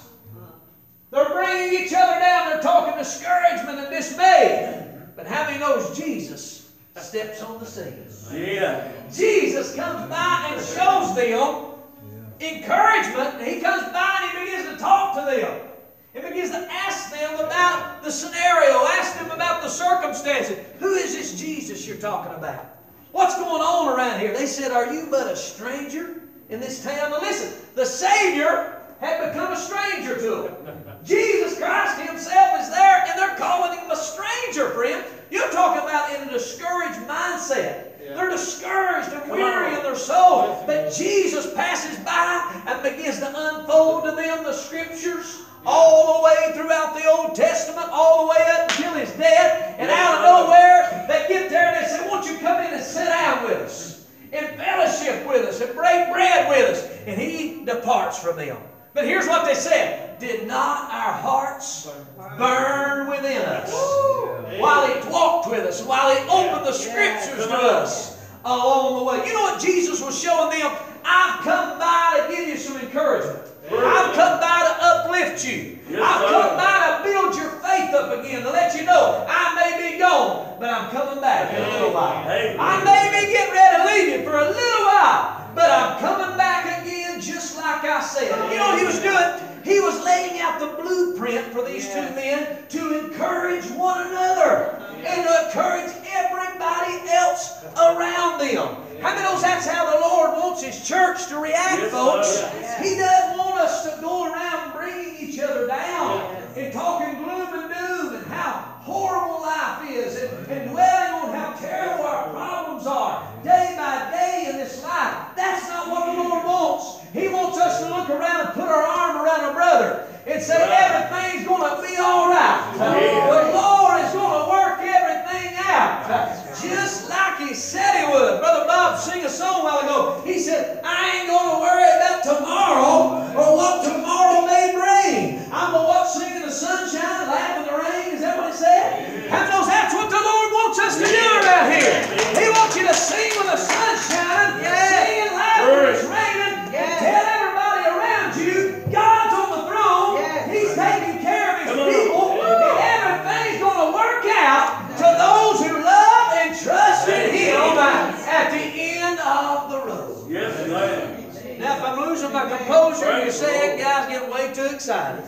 They're bringing each other down. They're talking discouragement and dismay. But how many knows Jesus steps on the scene? Yeah. Jesus comes by and shows them encouragement. He comes by and He begins to talk to them. He begins to ask them about the scenario, ask them about the circumstances. Who is this Jesus you're talking about? What's going on around here? They said, are you but a stranger in this town? Now listen, the Savior had become a stranger to them. Jesus Christ Himself is there, and they're calling Him a stranger, friend. You're talking about in a discouraged mindset. Yeah. They're discouraged and weary in their soul. But Jesus passes by and begins to unfold to them the Scriptures all the way throughout the Old Testament, all the way up until His death. And out of nowhere, they get there and they say, won't you come in and sit down with us, and fellowship with us, and break bread with us? And He departs from them. But here's what they said. Did not our hearts burn within us while He walked with us, while He opened the Scriptures to us along the way? You know what Jesus was showing them? I've come by to give you some encouragement. I've come by to uplift you. I've come by to build your faith up again, to let you know I may be gone, but I'm coming back in a little while. I may be getting ready to leave you for a little while, but I'm coming back again just like I said. You know what He was doing? He was laying out the blueprint for these two men to encourage one another and to encourage everybody else around them. How many knows that's how the Lord wants His church to react, yes, folks? yes. He doesn't want us to go around bringing each other down and talking gloom and doom and how horrible life is and, and dwelling on how terrible our problems are day by day in this life. That's not what the Lord wants. He wants us to look around and put our arm around a brother and say everything's going to be all right. The Lord is going to work everything out. Just like He said He would. Brother Bob sang a song a while ago. He said, I ain't going to worry about tomorrow or what tomorrow may bring. I'm going to watch sing in the sunshine, laugh in the rain. Is that what He said? How many knows that's what the Lord wants us to do around here? He wants you to sing when the sun's shining, sing and laugh when it's raining, and tell everybody around you God's on the throne. He's taking care of His people, and everything's going to work out to those who love and trust in Him at the end of the road. Yes, ma'am. Now, if I'm losing my composure, you're saying, guys, get way too excited.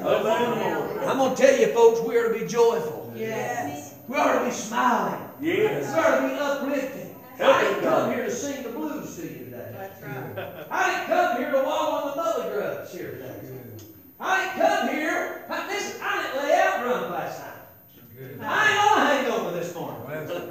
I'm going to tell you, folks, we are to be joyful. Yes. We are to be smiling. Yes. We are to be uplifting. I didn't come here to sing the blues to you today. That's right. I didn't come here to wallow in the mother grubs here today. I didn't come here. I, listen, I didn't lay out drunk last night. I ain't on a hangover this morning.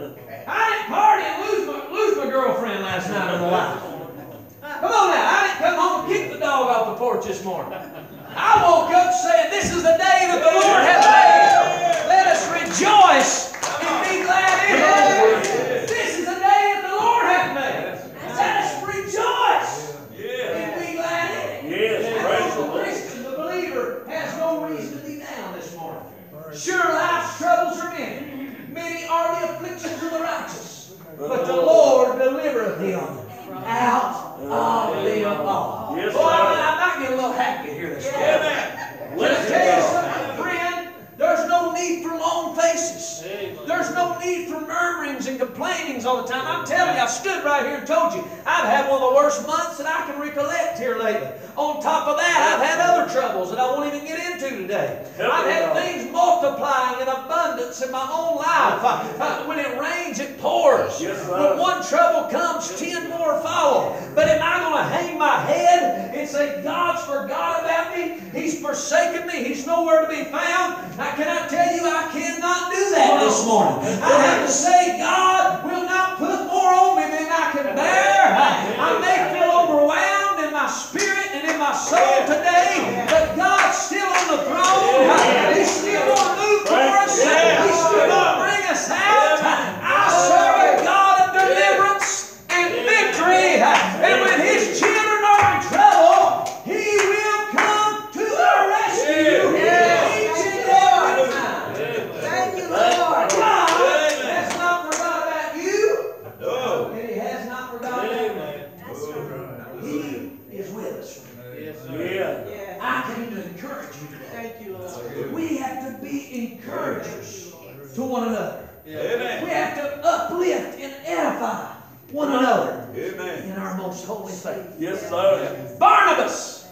I didn't party and lose my, lose my girlfriend last night in the life. Come on now. I didn't come home and kick the dog off the porch this morning. I woke up saying, this is the day that the Lord has made. Let us rejoice and be glad in it. This is the day that the Lord has made. Let us rejoice and be glad in it. Yes, praise the The Lord. Christian, the believer, has no reason to be down this morning. Sure, life's troubles are many. Many are the afflictions of the righteous. But the Lord delivereth him out of them all. Yes, Boy, I, sir. I might get a little happy here this morning. Amen. Let me tell you something, friend. There's no need for long faces. There's no need for murmurings and complainings all the time. I'm telling you, I stood right here and told you, I've had one of the worst months that I can recollect here lately. On top of that, I've had other troubles that I won't even get into today. I've had things multiplying in abundance in my own life. Uh, uh, when it rains, it pours. us. Yes, sir. When one trouble comes, ten more follow. But am I going to hang my head and say, God's forgot about me? He's forsaken me. He's nowhere to be found. Now, can I tell you, I cannot do that this morning. I have to say, God will not put more on me than I can bear. I, I may feel overwhelmed in my spirit and in my soul today, but God's still on the throne. He's still going to move for us. He's still going to bring us out. I serve a God of deliverance and victory. And when His children are in trouble, He will come to our rescue each and every time. Thank you, Lord. God has not forgot about you, No. and He has not forgotten about you. That's right. He is with us. Yeah. Yeah. I came to encourage you today. Thank you, Lord. We have to be encouragers to one another. Amen. We have to uplift and edify one another Amen. in our most holy faith. Yes, sir. Barnabas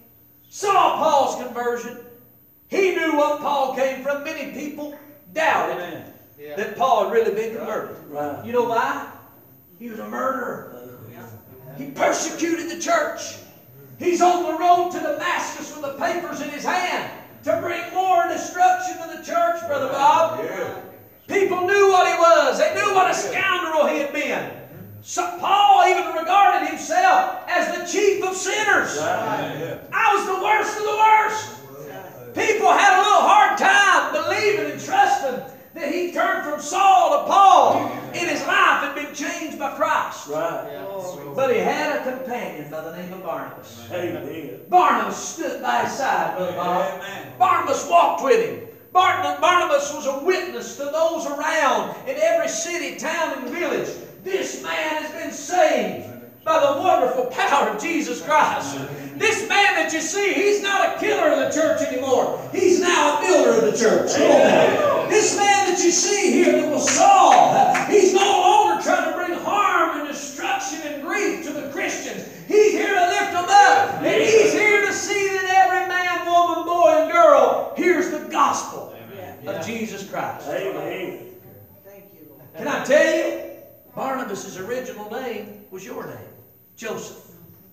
saw Paul's conversion. He knew what Paul came from. Many people doubted Amen. that Paul had really been converted. Right. You know why? He was a murderer. He persecuted the church. He's on the road to Damascus with the papers in his hand to bring more destruction to the church, Brother Bob. Yeah. People knew what he was. They knew what a scoundrel he had been. So Paul even regarded himself as the chief of sinners. Yeah. I was the worst of the worst. People had a little hard time believing and trusting that he turned from Saul to Paul and his life had been changed by Christ. Right. But he had a companion by the name of Barnabas. Amen. Barnabas stood by his side, Brother Bob. Amen. Barnabas walked with him. Barn- Barnabas was a witness to those around in every city, town, and village. This man has been saved by the wonderful power of Jesus Christ. This man that you see, he's not a killer of the church anymore. He's now a builder of the church. This man that you see here that was Saul, he's no longer trying to bring harm and destruction and grief to the Christians. He's here to lift them up. And he's here to see that every man, woman, boy, and girl hears the gospel of Jesus Christ. Amen. Thank you, Lord. Can I tell you? Barnabas' original name was your name, Joseph.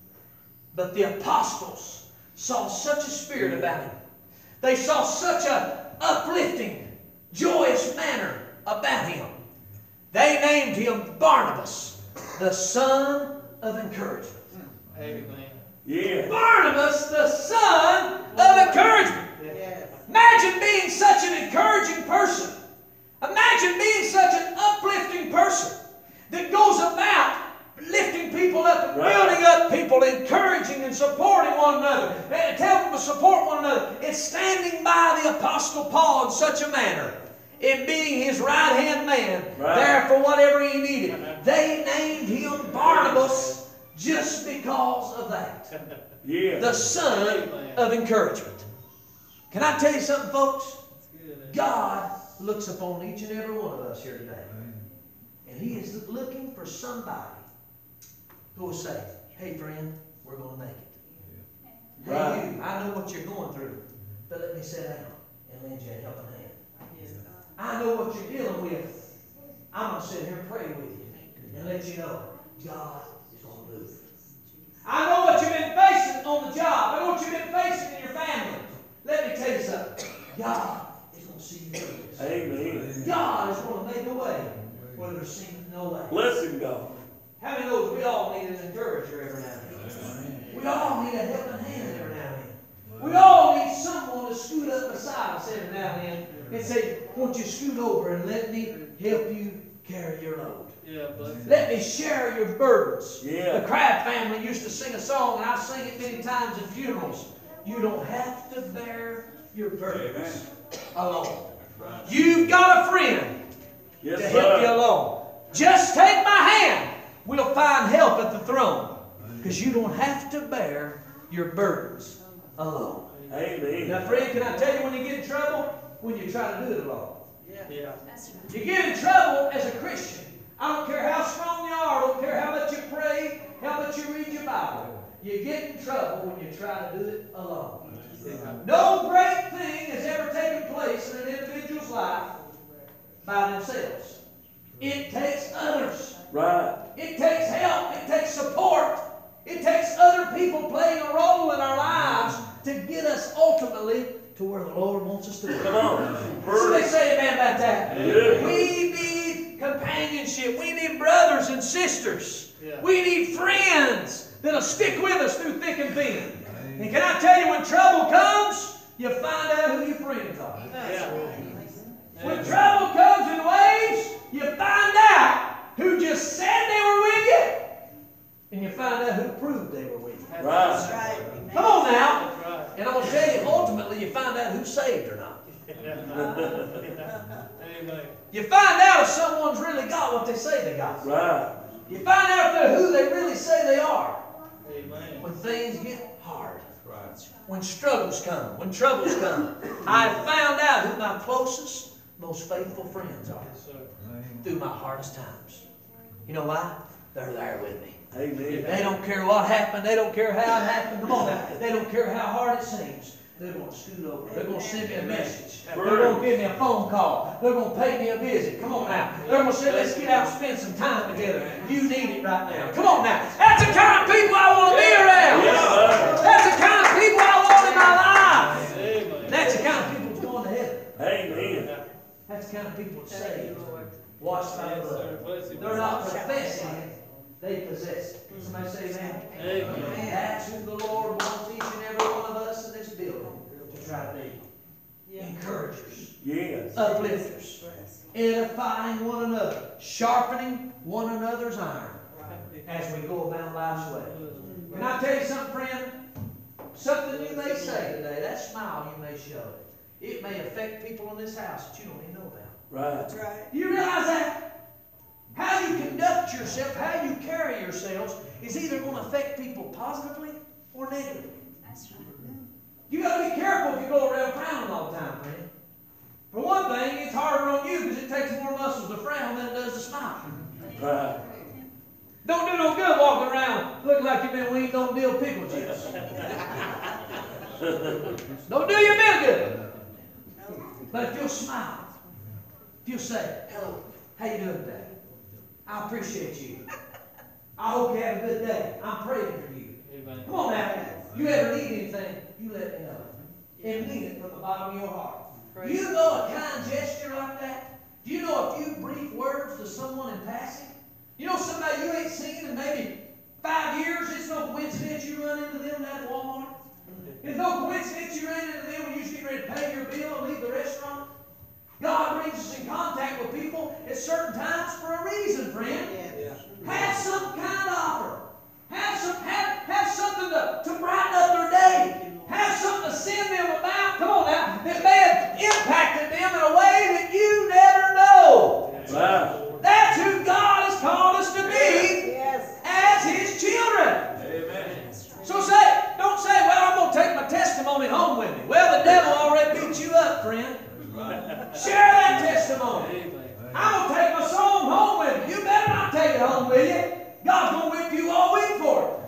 But the apostles saw such a spirit about him. They saw such a uplifting, joyous manner about him. They named him Barnabas, the son of encouragement. Amen. Yeah. Barnabas, the son of encouragement. Yes. Imagine being such an encouraging person. Imagine being such an uplifting person that goes about lifting people up and Right. building up people, encouraging and supporting one another, and tell them to support one another. It's standing by the Apostle Paul in such a manner, in being his right-hand man, Right. there for whatever he needed. They named him Barnabas just because of that. Yeah. The son of encouragement. Can I tell you something, folks? God looks upon each and every one of us here today. And He is looking for somebody who will say, hey friend, we're going to make it. Hey Right. you, I know what you're going through, but let me sit down and lend you a helping hand. I know what you're dealing with. I'm going to sit here and pray with you and let you know God is going to move. I know what you've been facing on the job. I know what you've been facing in your family. Let me tell you something. God is going to see you through this. Amen. God is going to make a way where there seems no way. Bless him, God. How many knows we all need an encourager every now and then? We all need a helping hand every now and then. We all need someone to scoot up beside us every now and then and say, won't you scoot over and let me help you carry your load? Yeah, bless you. Let me share your burdens. Yeah. The Crabb family used to sing a song, and I sing it many times in funerals. You don't have to bear your burdens alone. You've got a friend Yes, to help you sir. along. Just take my hand. We'll find help at the throne. Because you don't have to bear your burdens alone. Amen. Now, friend, can I tell you when you get in trouble? When you try to do it alone. Yeah. You get in trouble as a Christian. I don't care how strong you are. I don't care how much you pray, how much you read your Bible. You get in trouble when you try to do it alone. No great thing has ever taken place in an individual's life by themselves. It takes others. Right. It takes help. It takes support. It takes other people playing a role in our lives to get us ultimately to where the Lord wants us to be. Come on. Somebody say amen about that. Yeah. We need companionship. We need brothers and sisters. Yeah. We need friends that'll stick with us through thick and thin. And can I tell you, when trouble comes, you find out who your friends are. Yeah. When trouble comes in waves, you find out who just said they were with you, and you find out who proved they were with you. That's Right. right. Come on now. That's right. And I'm going to tell you, ultimately, you find out who's saved or not. Amen. You find out if someone's really got what they say they got. Right. You find out if they're who they really say they are. Amen. When things get hard. When struggles come. When troubles come. I found out who my closest, most faithful friends are. Yes, sir. Through my hardest times. You know why? They're there with me. Amen. They don't care what happened. They don't care how it happened. Come on now. They don't care how hard it seems. They're going to scoot over. They're going to send me a message. They're going to give me a phone call. They're going to pay me a visit. Come on now. They're going to say, let's get out and spend some time together. You need it right now. Come on now. That's the kind of people I want to be around. That's the kind of people I want in my life. Amen. That's the kind of people who's going to heaven. Amen. That's the kind of people that's saved. Washed by the Yes, blood. sir. Bless you. They're not professing it. They possess it. Somebody say amen. Amen. That's who the Lord wants each and every one of us in this building to try to be. Encouragers, Yes. uplifters, edifying one another, sharpening one another's iron as we go about life's way. Can I tell you something, friend? Something you may say today, that smile you may show, it may affect people in this house that you don't even know about. Right. That's right. Do you realize that? How you conduct yourself, how you carry yourselves, is either going to affect people positively or negatively. That's right. You got to be careful if you go around frowning all the time, friend. For one thing, it's harder on you because it takes more muscles to frown than it does to smile. Right. Don't do no good walking around looking like you've been weaned on dill pickle juice. Don't do you a bit of good. But if you'll smile, if you'll say, hello, how you doing today? I appreciate you. I hope you have a good day. I'm praying for you. Amen. Come on now. You ever need anything, you let me know. And mean it from the bottom of your heart. Do you know a kind gesture like that? Do you know a few brief words to someone in passing? You know somebody you ain't seen in maybe five years? It's no coincidence you run into them at Walmart. It's no coincidence you ran into them when you was getting ready to pay your bill and leave the restaurant. God brings us in contact with people at certain times for a reason, friend. Yes. Have some kind of offer. Have some have, have something to, to brighten up their day. Have something to send them about. Come on now. That may have impacted them in a way that you never know. Right. That's who God has called us to be Yes. as His children. Amen. So say, don't say, well, I'm going to take my testimony home with me. Well, the devil already beat you up, friend. Share that testimony. Amen. I'm going to take my song home with me. You better not take it home with you. God's going to whip you all week for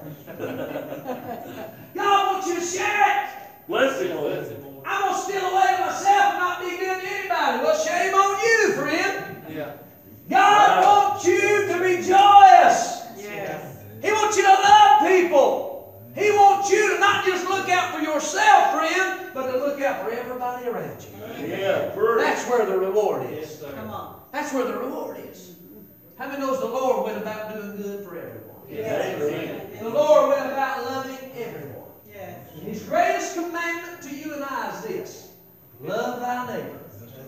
it. God wants you to share it. Bless him, Lord. Bless him, Lord. I'm going to steal away to myself and not be good to anybody. Well, shame on you, friend. Yeah. God wants you to be joyous. Yes. He wants you to love people. He wants you to not just look out for yourself, friend, but to look out for everybody around you. Yeah. First. That's where the reward is. Yes, sir. Come on. That's where the reward is. How many knows the Lord went about doing good for everyone? Amen. The Lord went about loving everyone. Yes. His greatest commandment to you and I is this: love thy neighbor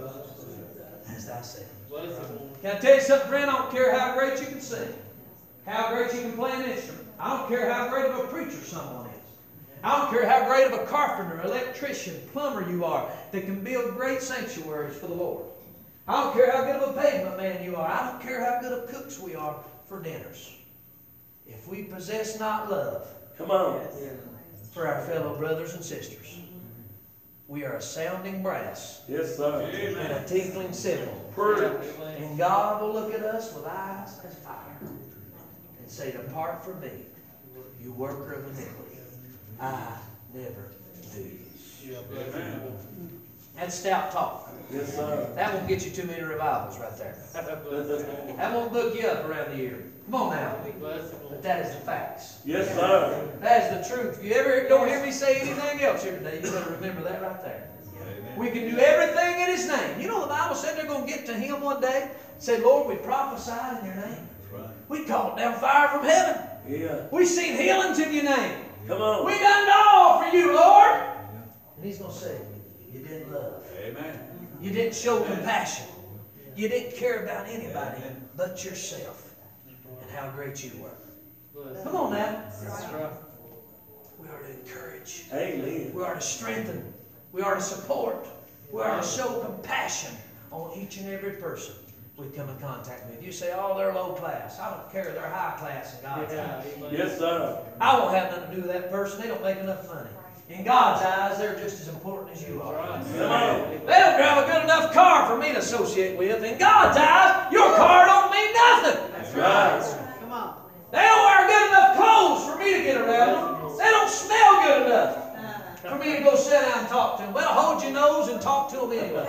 as thyself. Bless him, Lord. Can I tell you something, friend? I don't care how great you can sing, how great you can play an instrument. I don't care how great of a preacher someone is. I don't care how great of a carpenter, electrician, plumber you are that can build great sanctuaries for the Lord. I don't care how good of a pavement man you are. I don't care how good of cooks we are for dinners. If we possess not love Come on. for our fellow brothers and sisters, we are a sounding brass Yes, sir. and a tinkling cymbal. First. Amen. And God will look at us with eyes as fire and say, depart from me, you worker of iniquity. I never knew you. Yeah, bless him, Lord. That's stout talk. Yes, sir. That won't get you too many revivals right there. That won't book you up around the year. Come on now. But that is the facts. Yes, sir. That is the truth. If you ever don't hear me say anything else here today, you better remember that right there. We can do everything in His name. You know the Bible said they're going to get to Him one day. Say, Lord, we prophesied in Your name. We called down fire from heaven. Yeah. We seen healings in Your name. Come on. We done it all for You, Lord. And He's going to say, you didn't love. Amen. You didn't show compassion. You didn't care about anybody but yourself and how great you were. Come on now. We are to encourage. Amen. We are to strengthen. We are to support. We are to show compassion on each and every person we come in contact with. You say, oh, they're low class. I don't care. They're high class in God's eyes. Yes, sir. I won't have nothing to do with that person. They don't make enough money. In God's eyes, they're just as important as you are. Come on. They don't drive a good enough car for me to associate with. In God's eyes, your car don't mean nothing. That's right. Come on. They don't wear good enough clothes for me to get around them. They don't smell good enough for me to go sit down and talk to them. Well, hold your nose and talk to them anyway.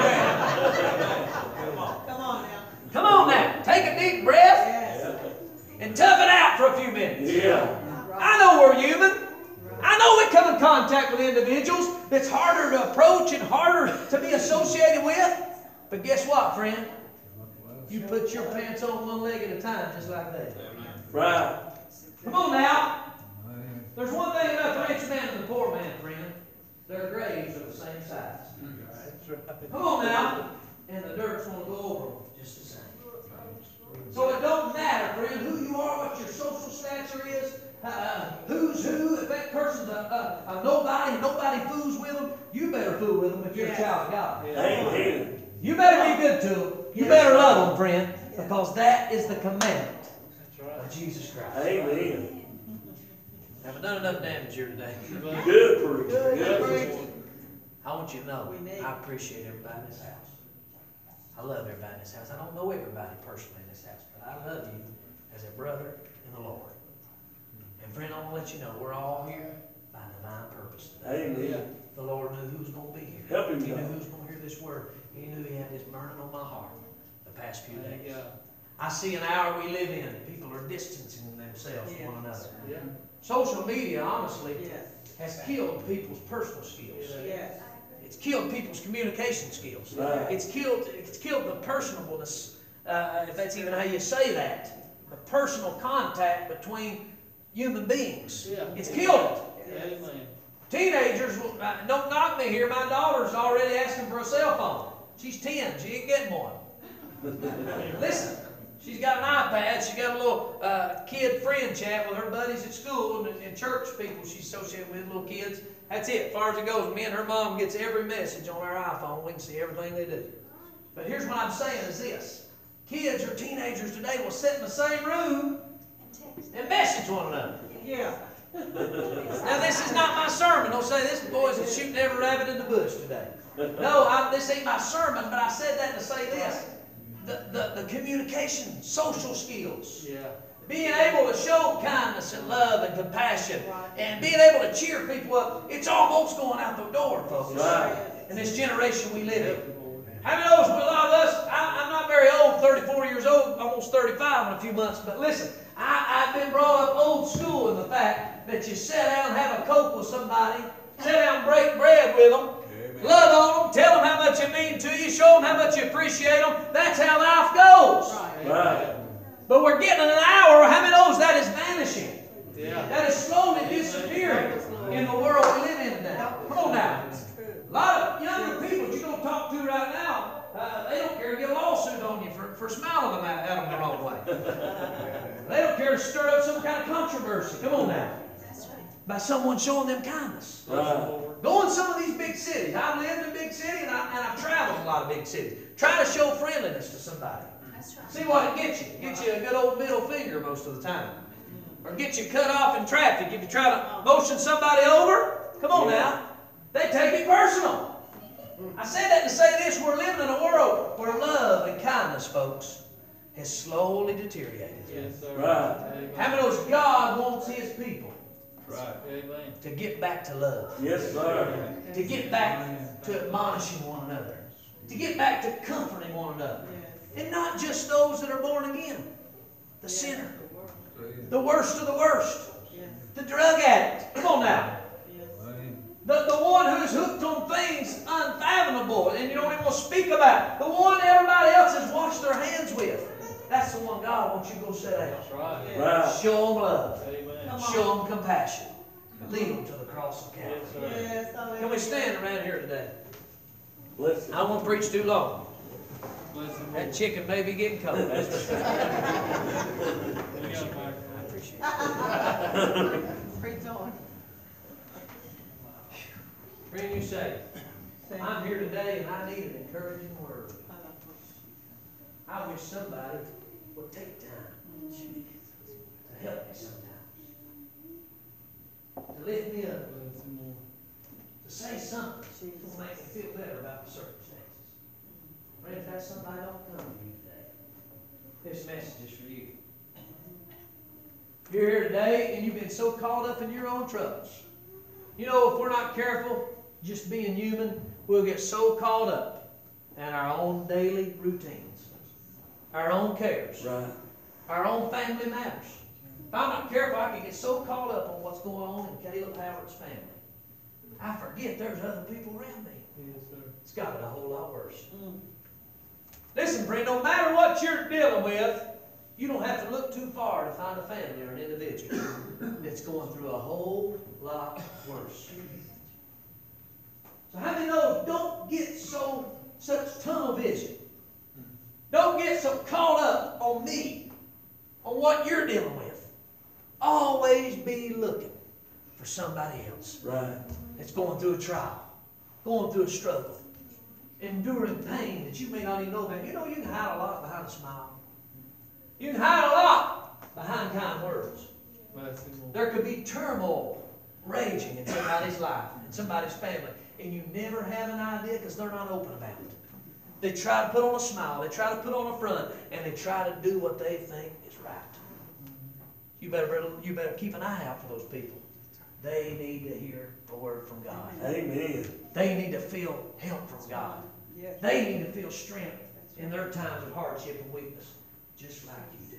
Come on now. Come on now. Take a deep breath Yes. and tough it out for a few minutes. Yeah. I know we're human. I know we come in contact with individuals that's harder to approach and harder to be associated with. But guess what, friend? You put your pants on one leg at a time, just like that. Right. Come on now. There's one thing about the rich man and the poor man, friend. Their graves are the same size. Come on now. And the dirt's going to go over them just the same. So it don't matter, friend, who you are, what your social stature is, uh, who's who. If that person's a, a, a nobody and nobody fools with them, you better fool with them if you're a child of God. Amen. You better be good to them. You better love them, friend, because that is the commandment of Jesus Christ. Amen. Have I done enough damage here today? Good preacher. Good Good. preaching. I want you to know, We need- I appreciate everybody in this house. I love everybody in this house. I don't know everybody personally in this house, but I love you as a brother in the Lord. And friend, I want to let you know, we're all here by divine purpose today. Amen. The Lord knew who was going to be here. Help him, He knew God. who was going to hear this word. He knew He had this burning on my heart the past few days. I see an hour we live in. People are distancing themselves from one another. Yeah. Social media, honestly, Yes. has killed people's personal skills. Yes. It's killed people's communication skills. Right. It's killed. It's killed the personableness, uh, if that's even how you say that, the personal contact between human beings. Yeah. It's killed it. Amen. Teenagers, will- uh, don't knock me here. My daughter's already asking for a cell phone. She's ten. She ain't getting one. Listen, she's got an iPad. She got a little uh, kid friend chat with her buddies at school and, and church people she's associated with, little kids. That's it. As far as it goes, me and her mom gets every message on our iPhone. We can see everything they do. But here's what I'm saying is this. Kids or teenagers today will sit in the same room and message one another. Yeah. Now, this is not my sermon. Don't say this boy's shooting every rabbit in the bush today. No, I, this ain't my sermon, but I said that to say this. The, the, the communication, social skills. Yeah. Being able to show kindness and love and compassion and being able to cheer people up, it's almost going out the door, folks, Right. in this generation we live in. How many knows a lot of us, I, I'm not very old, thirty-four years old, almost thirty-five in a few months, but listen, I, I've been brought up old school in the fact that you sit down and have a Coke with somebody, sit down and break bread with them, love on them, tell them how much you mean to you, show them how much you appreciate them. That's how life goes. Right. Right. But we're getting in an hour, how many knows that is vanishing? Yeah. That is slowly disappearing in the world we live in now. Come on now. A lot of younger people you're going to talk to right now, uh, they don't care to get a lawsuit on you for, for smiling them at, at them the wrong way. They don't care to stir up some kind of controversy. Come on now. By someone showing them kindness. Right. Go in some of these big cities. I've lived in big cities and, I, and I've traveled a lot of big cities. Try to show friendliness to somebody. See what it gets you. It gets you a good old middle finger most of the time. Or get you cut off in traffic. If you try to motion somebody over, come on now, they take it personal. I say that to say this, we're living in a world where love and kindness, folks, has slowly deteriorated. Yes, sir. Right. How many knows God wants His people Right. Amen. To get back to love. Yes, sir. To get back to admonishing one another. To get back to comforting one another. And not just those that are born again. The sinner. The worst of the worst. The drug addict. Come on now. The, the one who's hooked on things unfathomable and you don't even want to speak about. The one everybody else has washed their hands with. That's the one God wants you to go sit down. That's right. Right. Show them love. Amen. Show them compassion. Lead them to the cross of Calvary. Yes, sir. Can we stand around here today? Bless I won't preach too long. Bless him. That chicken may be getting cold. That's for sure. We got back. I appreciate it. Preach on. Friend, you say, I'm here today and I need an encouraging word. I wish somebody would take time to help me sometimes. To lift me up. Bless him, Lord. To say something that will make me feel better about the circumstances. Friend, if that's somebody, don't come to you today. This message is for you. You're here today and you've been so caught up in your own troubles. You know, if we're not careful, just being human, we'll get so caught up in our own daily routines, our own cares, Right. our own family matters. If I'm not careful, I can get so caught up on what's going on in Caleb Howard's family. I forget there's other people around me. Yes, sir. It's got it a whole lot worse. Listen, friend, no matter what you're dealing with, you don't have to look too far to find a family or an individual that's going through a whole lot worse. So how many know, don't get so such tunnel vision. Don't get so caught up on me, on what you're dealing with. Always be looking for somebody else Right. that's going through a trial, going through a struggle, enduring pain that you may not even know about. You know, you can hide a lot behind a smile. You can hide a lot behind kind words. Bless him, Lord. There could be turmoil raging in somebody's life, in somebody's family, and you never have an idea because they're not open about it. They try to put on a smile, they try to put on a front, and they try to do what they think is right. You better, you better keep an eye out for those people. They need to hear a word from God. Amen. They need to feel help from God. Yes. They need to feel strength in their times of hardship and weakness, just like you do.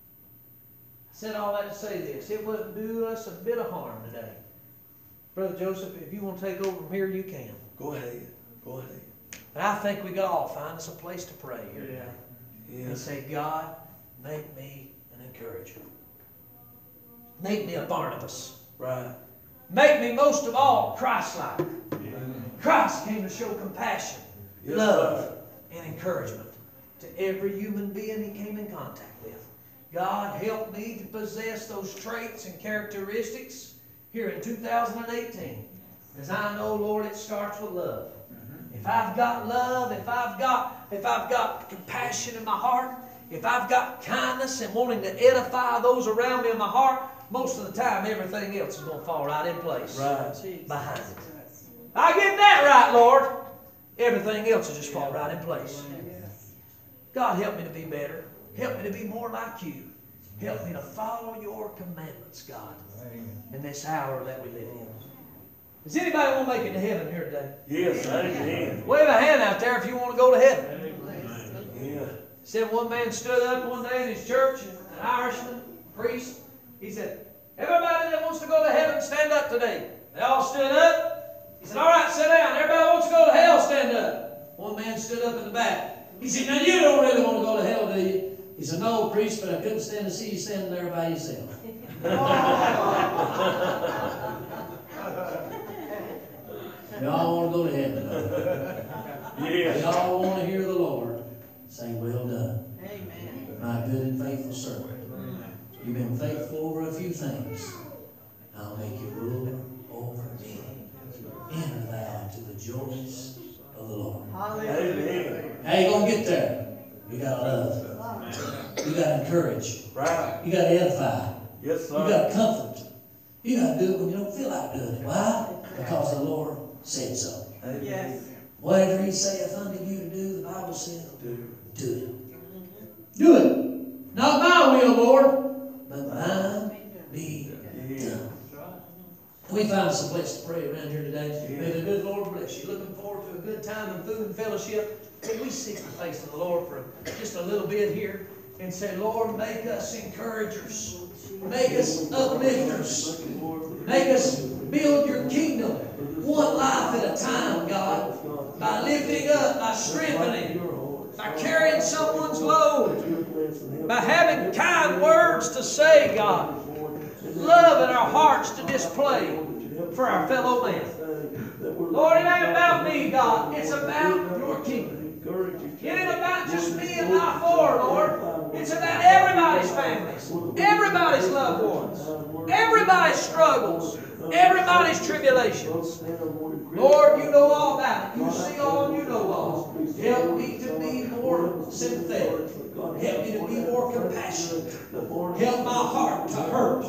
I said all that to say this. It wouldn't do us a bit of harm today. Brother Joseph, if you want to take over from here, you can. Go ahead. Go ahead. But I think we got to all find us a place to pray here today. And Yes. say, God, make me an encourager. Make me a Barnabas. Right. Make me most of all Christ-like. Christ came to show compassion, Yes, love, sir. and encouragement to every human being he came in contact with. God, help me to possess those traits and characteristics here in two thousand eighteen. Because I know, Lord, it starts with love. If I've got love, if I've got, if I've got compassion in my heart, if I've got kindness and wanting to edify those around me in my heart, most of the time everything else is going to fall right in place Right. behind it. I get that right, Lord. Everything else will just fall right in place. God, help me to be better. Help me to be more like you. Help me to follow your commandments, God, in this hour that we live in. Does anybody want to make it to heaven here today? Yes. Amen. Wave a hand out there if you want to go to heaven. Yeah. Said one man stood up one day in his church, an Irishman, priest. He said, everybody that wants to go to heaven, stand up today. They all stood up. He said, all right, sit down. Everybody wants to go to hell, stand up. One man stood up in the back. He said, now you don't really want to go to hell, do you? He said, no, priest, but I couldn't stand to see you standing there by yourself. Y'all want to go to heaven. Yes. Y'all want to hear the Lord say, well done, Amen. my good and faithful servant. You've been faithful over a few things. I'll make you ruler over me. Enter thou into the joys of the Lord. Amen. How you going to get there? You got to love. You got to encourage. Right. You got to edify. Yes, You sir. got to comfort. You got to do it when you don't feel like doing it. Why? Because the Lord said so. Amen. Yes. Whatever he saith unto you to do, the Bible says, Do. do it. Do it. Not my will, Lord, but thine be Yeah. done. We found some place to pray around here today. May the good Lord bless you. Looking forward to a good time in food and fellowship. Can we seek the face of the Lord for just a little bit here and say, Lord, make us encouragers. Make us uplifters. Make us build your kingdom one life at a time, God. By lifting up, by strengthening, by carrying someone's load, by having kind words to say, God. Love in our hearts to display for our fellow man. Lord, it ain't about me, God. It's about your kingdom. It ain't about just me and my four, Lord. It's about everybody's families, everybody's loved ones, everybody's struggles, everybody's tribulations. Lord, you know all about it. You see all, you know all. Help me to be more sympathetic. Help me to be more compassionate. Help my heart to hurt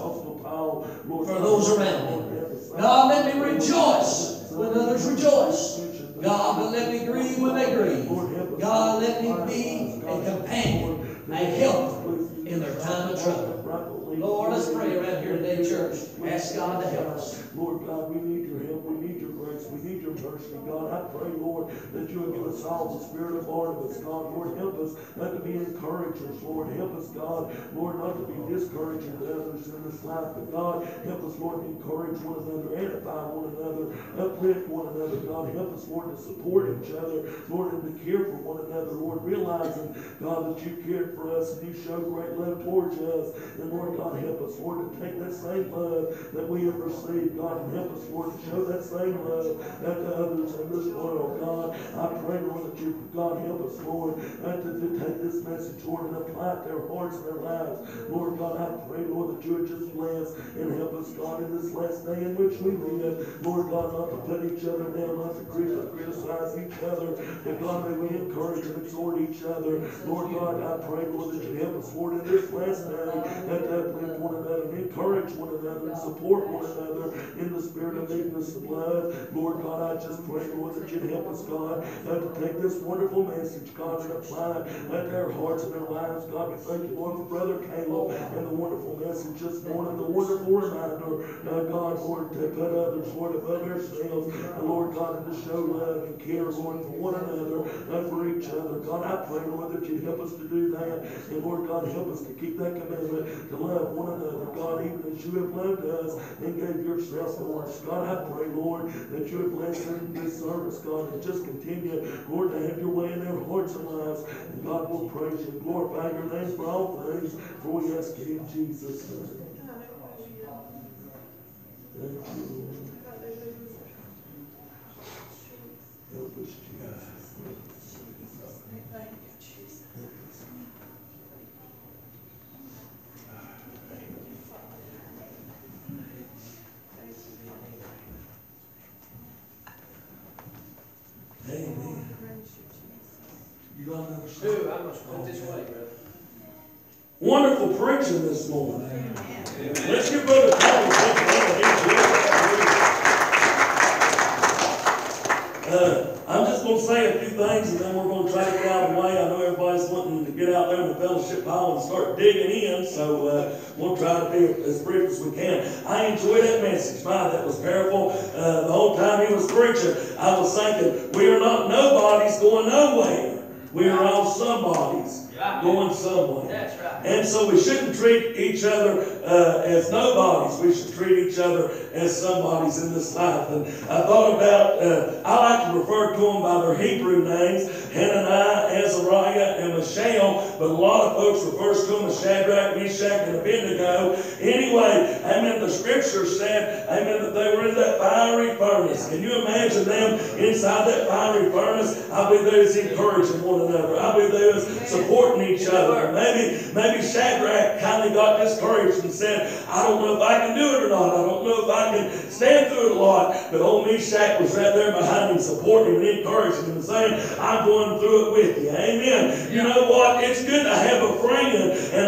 for those around me. God, let me rejoice when others rejoice. God, but let me grieve when they grieve. God, let me be a companion, a helper in their time of trouble. Lord, let's pray around here today, church. Ask God to help us. Lord God, we need your help. We need your grace. We need your mercy. God, I pray, Lord, that you will give us all the spirit of Barnabas. God, Lord, help us not to be encouragers. Lord, help us, God, Lord, not to be discouraging to others in this life. But God, help us, Lord, to encourage one another, edify one another, uplift one another. God, help us, Lord, to support each other. Lord, and to care for one another. Lord, realizing, God, that you cared for us and you showed great love towards us. And Lord, God, help us, Lord, to take that same love that we have received, God, and help us, Lord, to show that same love to others in this world, God. I pray, Lord, that you, God, help us, Lord, uh, to, to take this message, Lord, and apply it to their hearts and their lives. Lord, God, I pray, Lord, that you would just bless and help us, God, in this last day in which we live. Lord, God, not to put each other down, not to criticize each other, but God, may we encourage and exhort each other. Lord, God, I pray, Lord, that you help us, Lord, in this last day, that to uplift one another, and encourage one another, and support one another in the spirit of meekness and love. Lord God, I just pray, Lord, that you'd help us, God, uh, to take this wonderful message, God, and apply it uh, to our hearts and our lives. God, we thank you, Lord, for Brother Caleb and the wonderful message this morning, the wonderful reminder, uh, God, Lord, to put others, Lord, above ourselves, and Lord God, and to show love and care, Lord, for one another and for each other. God, I pray, Lord, that you'd help us to do that, and Lord God, help us to keep that commandment to love one another, God, even as you have loved us and gave yourself for us. God, I pray, Lord, that you would bless them in this service, God, and just continue, Lord, to have your way in their hearts and lives. And God, will praise you and glorify your name for all things, for we ask it in Jesus' name. Thank you, Lord. Help us, Jesus. Amen. You got another song? Dude, I'm going to put this way, brother. Wonderful preaching this morning. Amen. Let's give Brother Paul uh, I'm just going to say a few things and then we're going to try to get out of the way. I know everybody's wanting to get out there in the fellowship hall and start digging in, so uh, we'll try to be as brief as we can. I enjoyed that message. My, that was powerful. Uh, the whole time he was preaching, I was thinking, we are not nobodies going nowhere. We are all somebodies going somewhere. That's right. And so we shouldn't treat each other uh, as nobodies. We should treat each other as somebodies in this life. And I thought about, uh, I like to refer to them by their Hebrew names, Hananiah, Azariah, and Mishael, but a lot of folks refer to them as Shadrach, Meshach, and Abednego. Anyway, amen, the scripture said, amen, that they were in that fiery furnace. Can you imagine them inside that fiery furnace? I believe they was encouraging one another. I believe they was supporting each other. Maybe, maybe Shadrach kind of got discouraged and said, I don't know if I can do it or not. I don't know if I can stand through it a lot. But old Meshach was right there behind him, supporting him and encouraging him and saying, I'm going through it with you. Amen. You know what? It's good to have a friend. And the scripture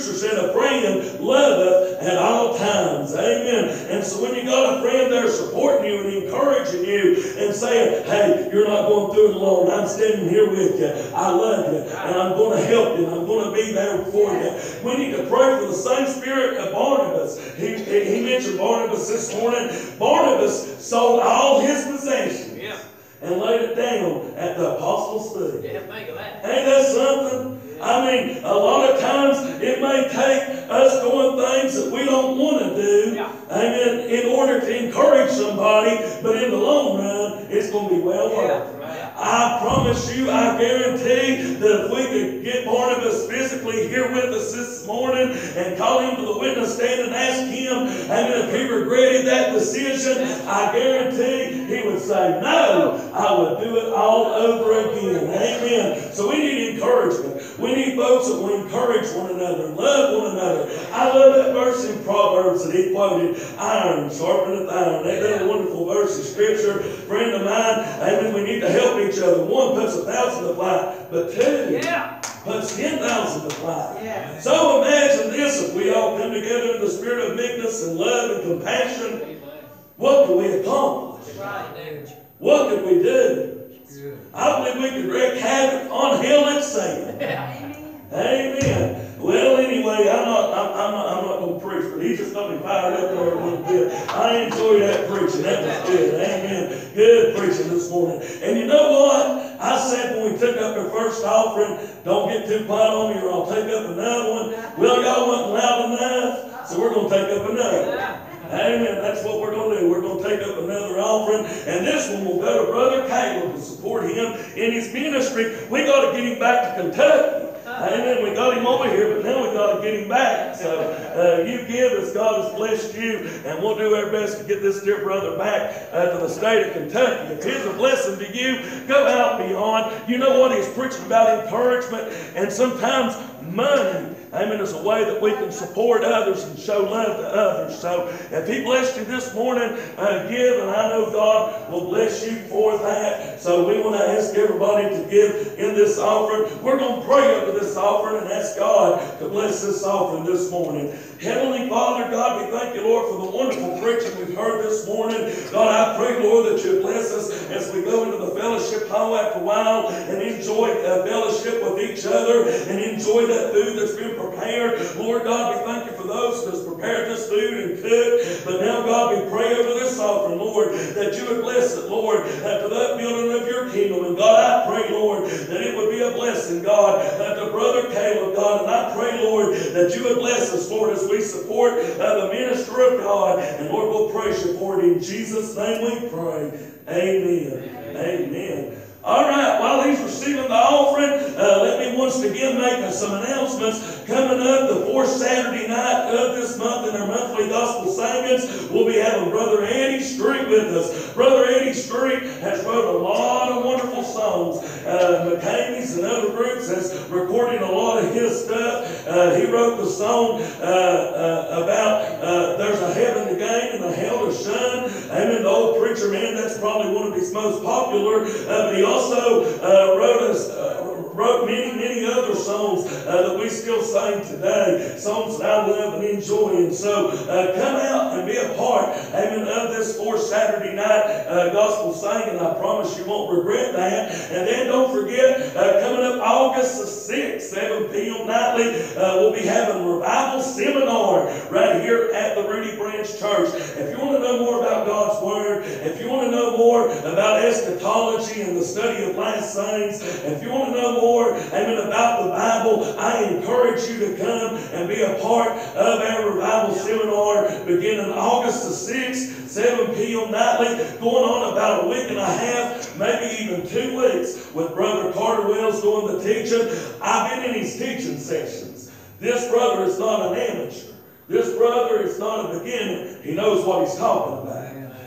Scripture said, a friend loveth at all times. Amen. And so when you got a friend there supporting you and encouraging you and saying, hey, you're not going through it alone. I'm standing here with you. I love you. And I'm going to help you. And I'm going to be there for you. We need to pray for the same spirit of Barnabas. He, he mentioned Barnabas this morning. Barnabas sold all his possessions. Yeah. And laid it down at the apostles' feet. Yeah, think of that. Ain't that something? I mean, a lot of times it may take us doing things that we don't want to do, Yeah. amen, in order to encourage somebody, but in the long run, it's going to be well worth it. Yeah, right. I promise you, I guarantee that if we could get Barnabas physically here with us this morning and call him to the witness stand and ask him, amen, if he regretted that decision, I guarantee he would say, no, I would do it all over again. Amen. So we need encouragement. We need folks that will encourage one another, love one another. I love that verse in Proverbs that he quoted, iron sharpeneth iron. Ain't that a wonderful verse of Scripture? Friend of mine, amen, we need to help each other. One puts a thousand to flight, but two Yeah. puts ten thousand to flight. Yes. So imagine this, if we all come together in the spirit of meekness and love and compassion, what could we accomplish? Right. What could we do? Good. I believe we could wreak havoc on hell itself. Amen. Amen. Well, anyway, I'm not, I'm, I'm not, I'm not going to preach, but he just got me fired up there a little bit. I enjoyed that preaching. That was good. Amen. Good preaching this morning. And you know what? I said when we took up our first offering, don't get too quiet on me or I'll take up another one. Well, y'all wasn't loud enough, so we're going to take up another. Amen. That's what we're going to do. We're going to take up another offering. And this one will go to Brother Caleb to support him in his ministry. We got to get him back to Kentucky. Amen. We got him over here, but now we got to get him back. So uh, you give as God has blessed you, and we'll do our best to get this dear brother back uh, to the state of Kentucky. If he's a blessing to you, go out beyond. You know what? He's preaching about encouragement, and sometimes money, amen, is a way that we can support others and show love to others. So if he blessed you this morning, uh, give, and I know God will bless you for that. So we want to ask everybody to give in this offering. We're going to pray over this offering and ask God to bless this offering this morning. Heavenly Father, God, we thank you, Lord, for the wonderful preaching we've heard this morning. God, I pray, Lord, that you bless us as we go into the fellowship hall after a while and enjoy uh, fellowship with each other and enjoy that food that's been prepared. Lord God, we thank you for those that's prepared this food and cooked. But now, God, we pray over this offering, Lord, that you would bless it, Lord, uh, to the building of your kingdom. And God, I pray, Lord, that it would be a blessing, God, uh, to Brother Caleb, God. And I pray, Lord, that you would bless us, Lord, as we support uh, the ministry of God. And Lord, we'll praise you for it. In Jesus' name we pray. Amen. Amen. Amen. All right, while he's receiving the offering, uh, let me once again make uh, some announcements. Coming up the fourth Saturday night of this month in our monthly gospel singings, we'll be having Brother Eddie Street with us. Brother Eddie Street has wrote a lot of wonderful songs. Uh, McCamey's and other groups has recorded a lot of his stuff. Uh, he wrote the song uh, uh, about uh, there's a heaven to gain and a hell to shun. Amen. The old preacher man, that's probably one of his most popular. Uh, but he also uh, wrote us. Uh, wrote many, many other songs uh, that we still sing today, songs that I love and enjoy. And so uh, come out and be a part, amen, of this fourth Saturday night uh, gospel singing. I promise you won't regret that. And then don't forget, uh, coming up August the sixth, seven p.m. nightly, uh, we'll be having a revival seminar right here at the Rooty Branch Church. If you want to know more about God's Word, if you want to know more about eschatology and the study of last things, if you want to know more More, amen, about the Bible, I encourage you to come and be a part of our revival seminar beginning August the sixth, seven p.m. nightly, going on about a week and a half, maybe even two weeks, with Brother Carter Wells doing the teaching. I've been in his teaching sessions. This brother is not an amateur. This brother is not a beginner. He knows what he's talking about.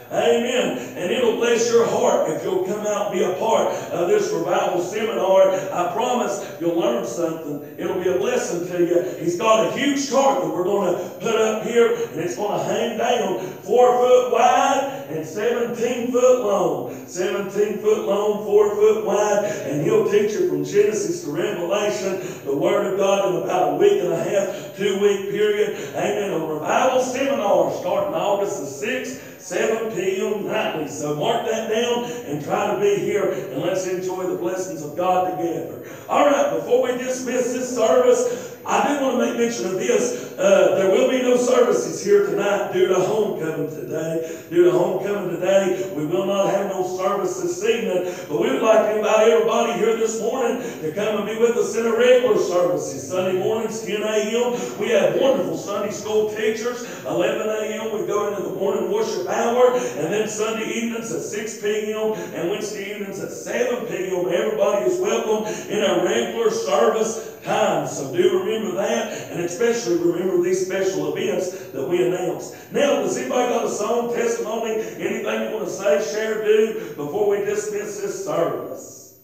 Amen. And it'll bless your heart if you'll come out and be a part of this revival seminar. I promise you'll learn something. It'll be a blessing to you. He's got a huge chart that we're going to put up here, and it's going to hang down four foot wide and seventeen foot long. seventeen foot long, four foot wide, and he'll teach you from Genesis to Revelation, the Word of God, in about a week and a half, two week period. Amen. A revival seminar starting August the sixth, seven p m nightly. So mark that down and try to be here, and let's enjoy the blessings of God together. All right, before we dismiss this service, I do want to make mention of this. Uh, there will be no services here tonight due to homecoming today. Due to homecoming today, we will not have no service this evening. But we would like to invite everybody here this morning to come and be with us in our regular services. Sunday mornings, ten a m We have wonderful Sunday school teachers. eleven a m we go into the morning worship hour. And then Sunday evenings at six p m and Wednesday evenings at seven p m Everybody is welcome in our regular service time. So do remember that, and especially remember these special events that we announce. Now, does anybody got a song, testimony, anything you want to say, share, do before we dismiss this service?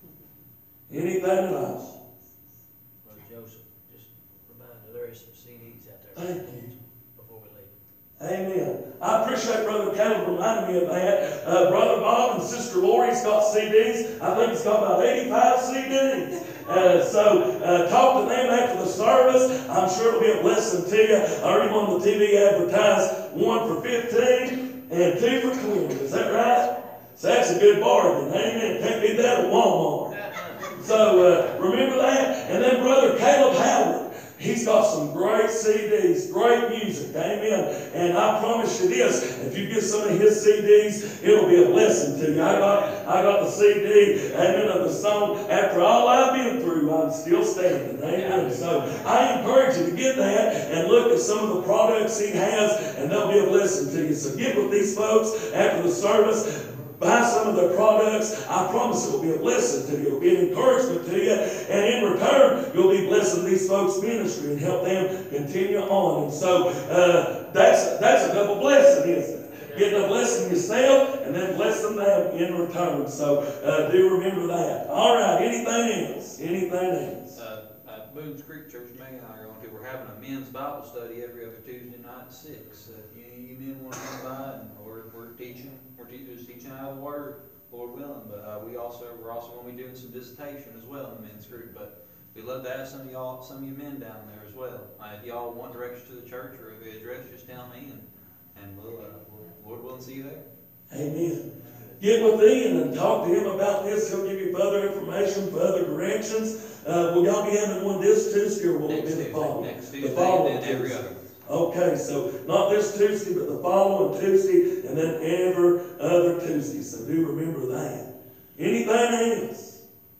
Anything at all? Brother Joseph, just a reminder, there is some C Ds out there. Thank you. Before we leave. Amen. I appreciate Brother Caleb reminding me of that. Uh, Brother Bob and Sister Laurie's got C Ds. I think he's got about eighty-five C Ds. Uh, so uh, talk to them after the service. I'm sure it'll be a blessing to you. I already on the T V advertised one for fifteen and two for twenty. Is that right? So that's a good bargain. Amen. Can't beat that at Walmart. So uh, remember that. And then Brother Caleb Howard. He's got some great C Ds, great music, amen. And I promise you this, if you get some of his C Ds, it'll be a blessing to you. I got, I got the C D, amen, of the song, After All I've Been Through, I'm Still Standing, amen. So I encourage you to get that and look at some of the products he has, and they'll be a blessing to you. So get with these folks after the service. Buy some of their products. I promise it will be a blessing to you. It will be an encouragement to you. And in return, you'll be blessing these folks' ministry and help them continue on. And so uh, that's, that's a double blessing, isn't it? Getting a blessing yourself and then blessing them in return. So uh, do remember that. All right. Anything else? Anything else? Uh, at Boone's Creek Church, Megan and I are going to. We're having a men's Bible study every other Tuesday night at six. Uh, if you, you men want to come by, and we're, we're teaching. We're just teaching out of the Word, Lord willing. But uh, we also we're also going to be doing some visitation as well in the men's group. But we'd love to have some of y'all, some of you men down there as well. Uh, if y'all want directions to the church or the address, just tell me, and and we'll, uh, we'll Lord willing, see you there. Amen. Get with Ian and talk to him about this. He'll give you further information, further directions. Uh, will y'all be having one this Tuesday, or will it be the following? Next Tuesday, the following and then every Tuesday. other. Okay, so not this Tuesday, but the following Tuesday, and then every other Tuesday. So do remember that. Anything else?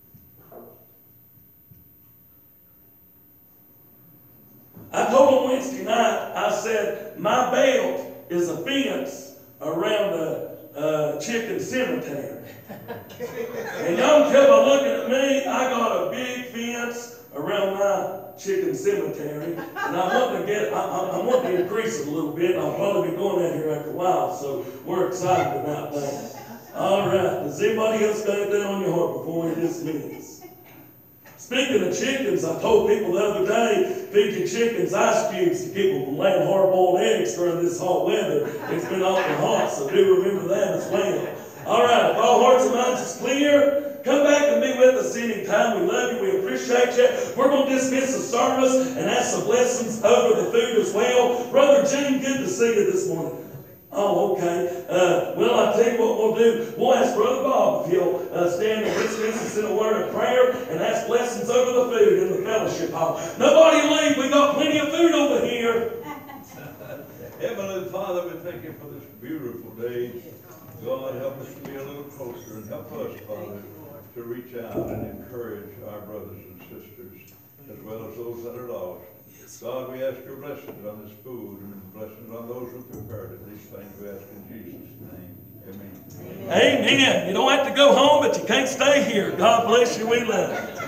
I told them Wednesday night, I said, my belt is a fence around a, a chicken cemetery. And y'all can tell by looking at me, I got a big fence around my chicken cemetery, and I want to get, I, I, I want to increase it a little bit, and I'll probably be going out here after a while, so we're excited about that. All right, does anybody else got anything on your heart before we dismiss? Speaking of chickens, I told people the other day, feed your chickens ice cubes to keep them from laying hard-boiled eggs during this hot weather. It's been awful hot, so do remember that as well. All right, if all hearts and minds is clear, come back and be with us anytime. We love you. We appreciate you. We're going to dismiss the service and ask some blessings over the food as well. Brother Gene, good to see you this morning. Oh, okay. Uh, well, I'll tell you what we'll do. We'll ask Brother Bob if he'll uh, stand and dismiss us in a word of prayer and ask blessings over the food in the fellowship hall. Nobody leave. We got plenty of food over here. Heavenly Father, we thank you for this beautiful day. God, help us to be a little closer, and help us, Father, to reach out and encourage our brothers and sisters, as well as those that are lost. God, we ask your blessings on this food and blessings on those who prepared it. These things we ask in Jesus' name. Amen. Amen. You don't have to go home, but you can't stay here. God bless you. We love you.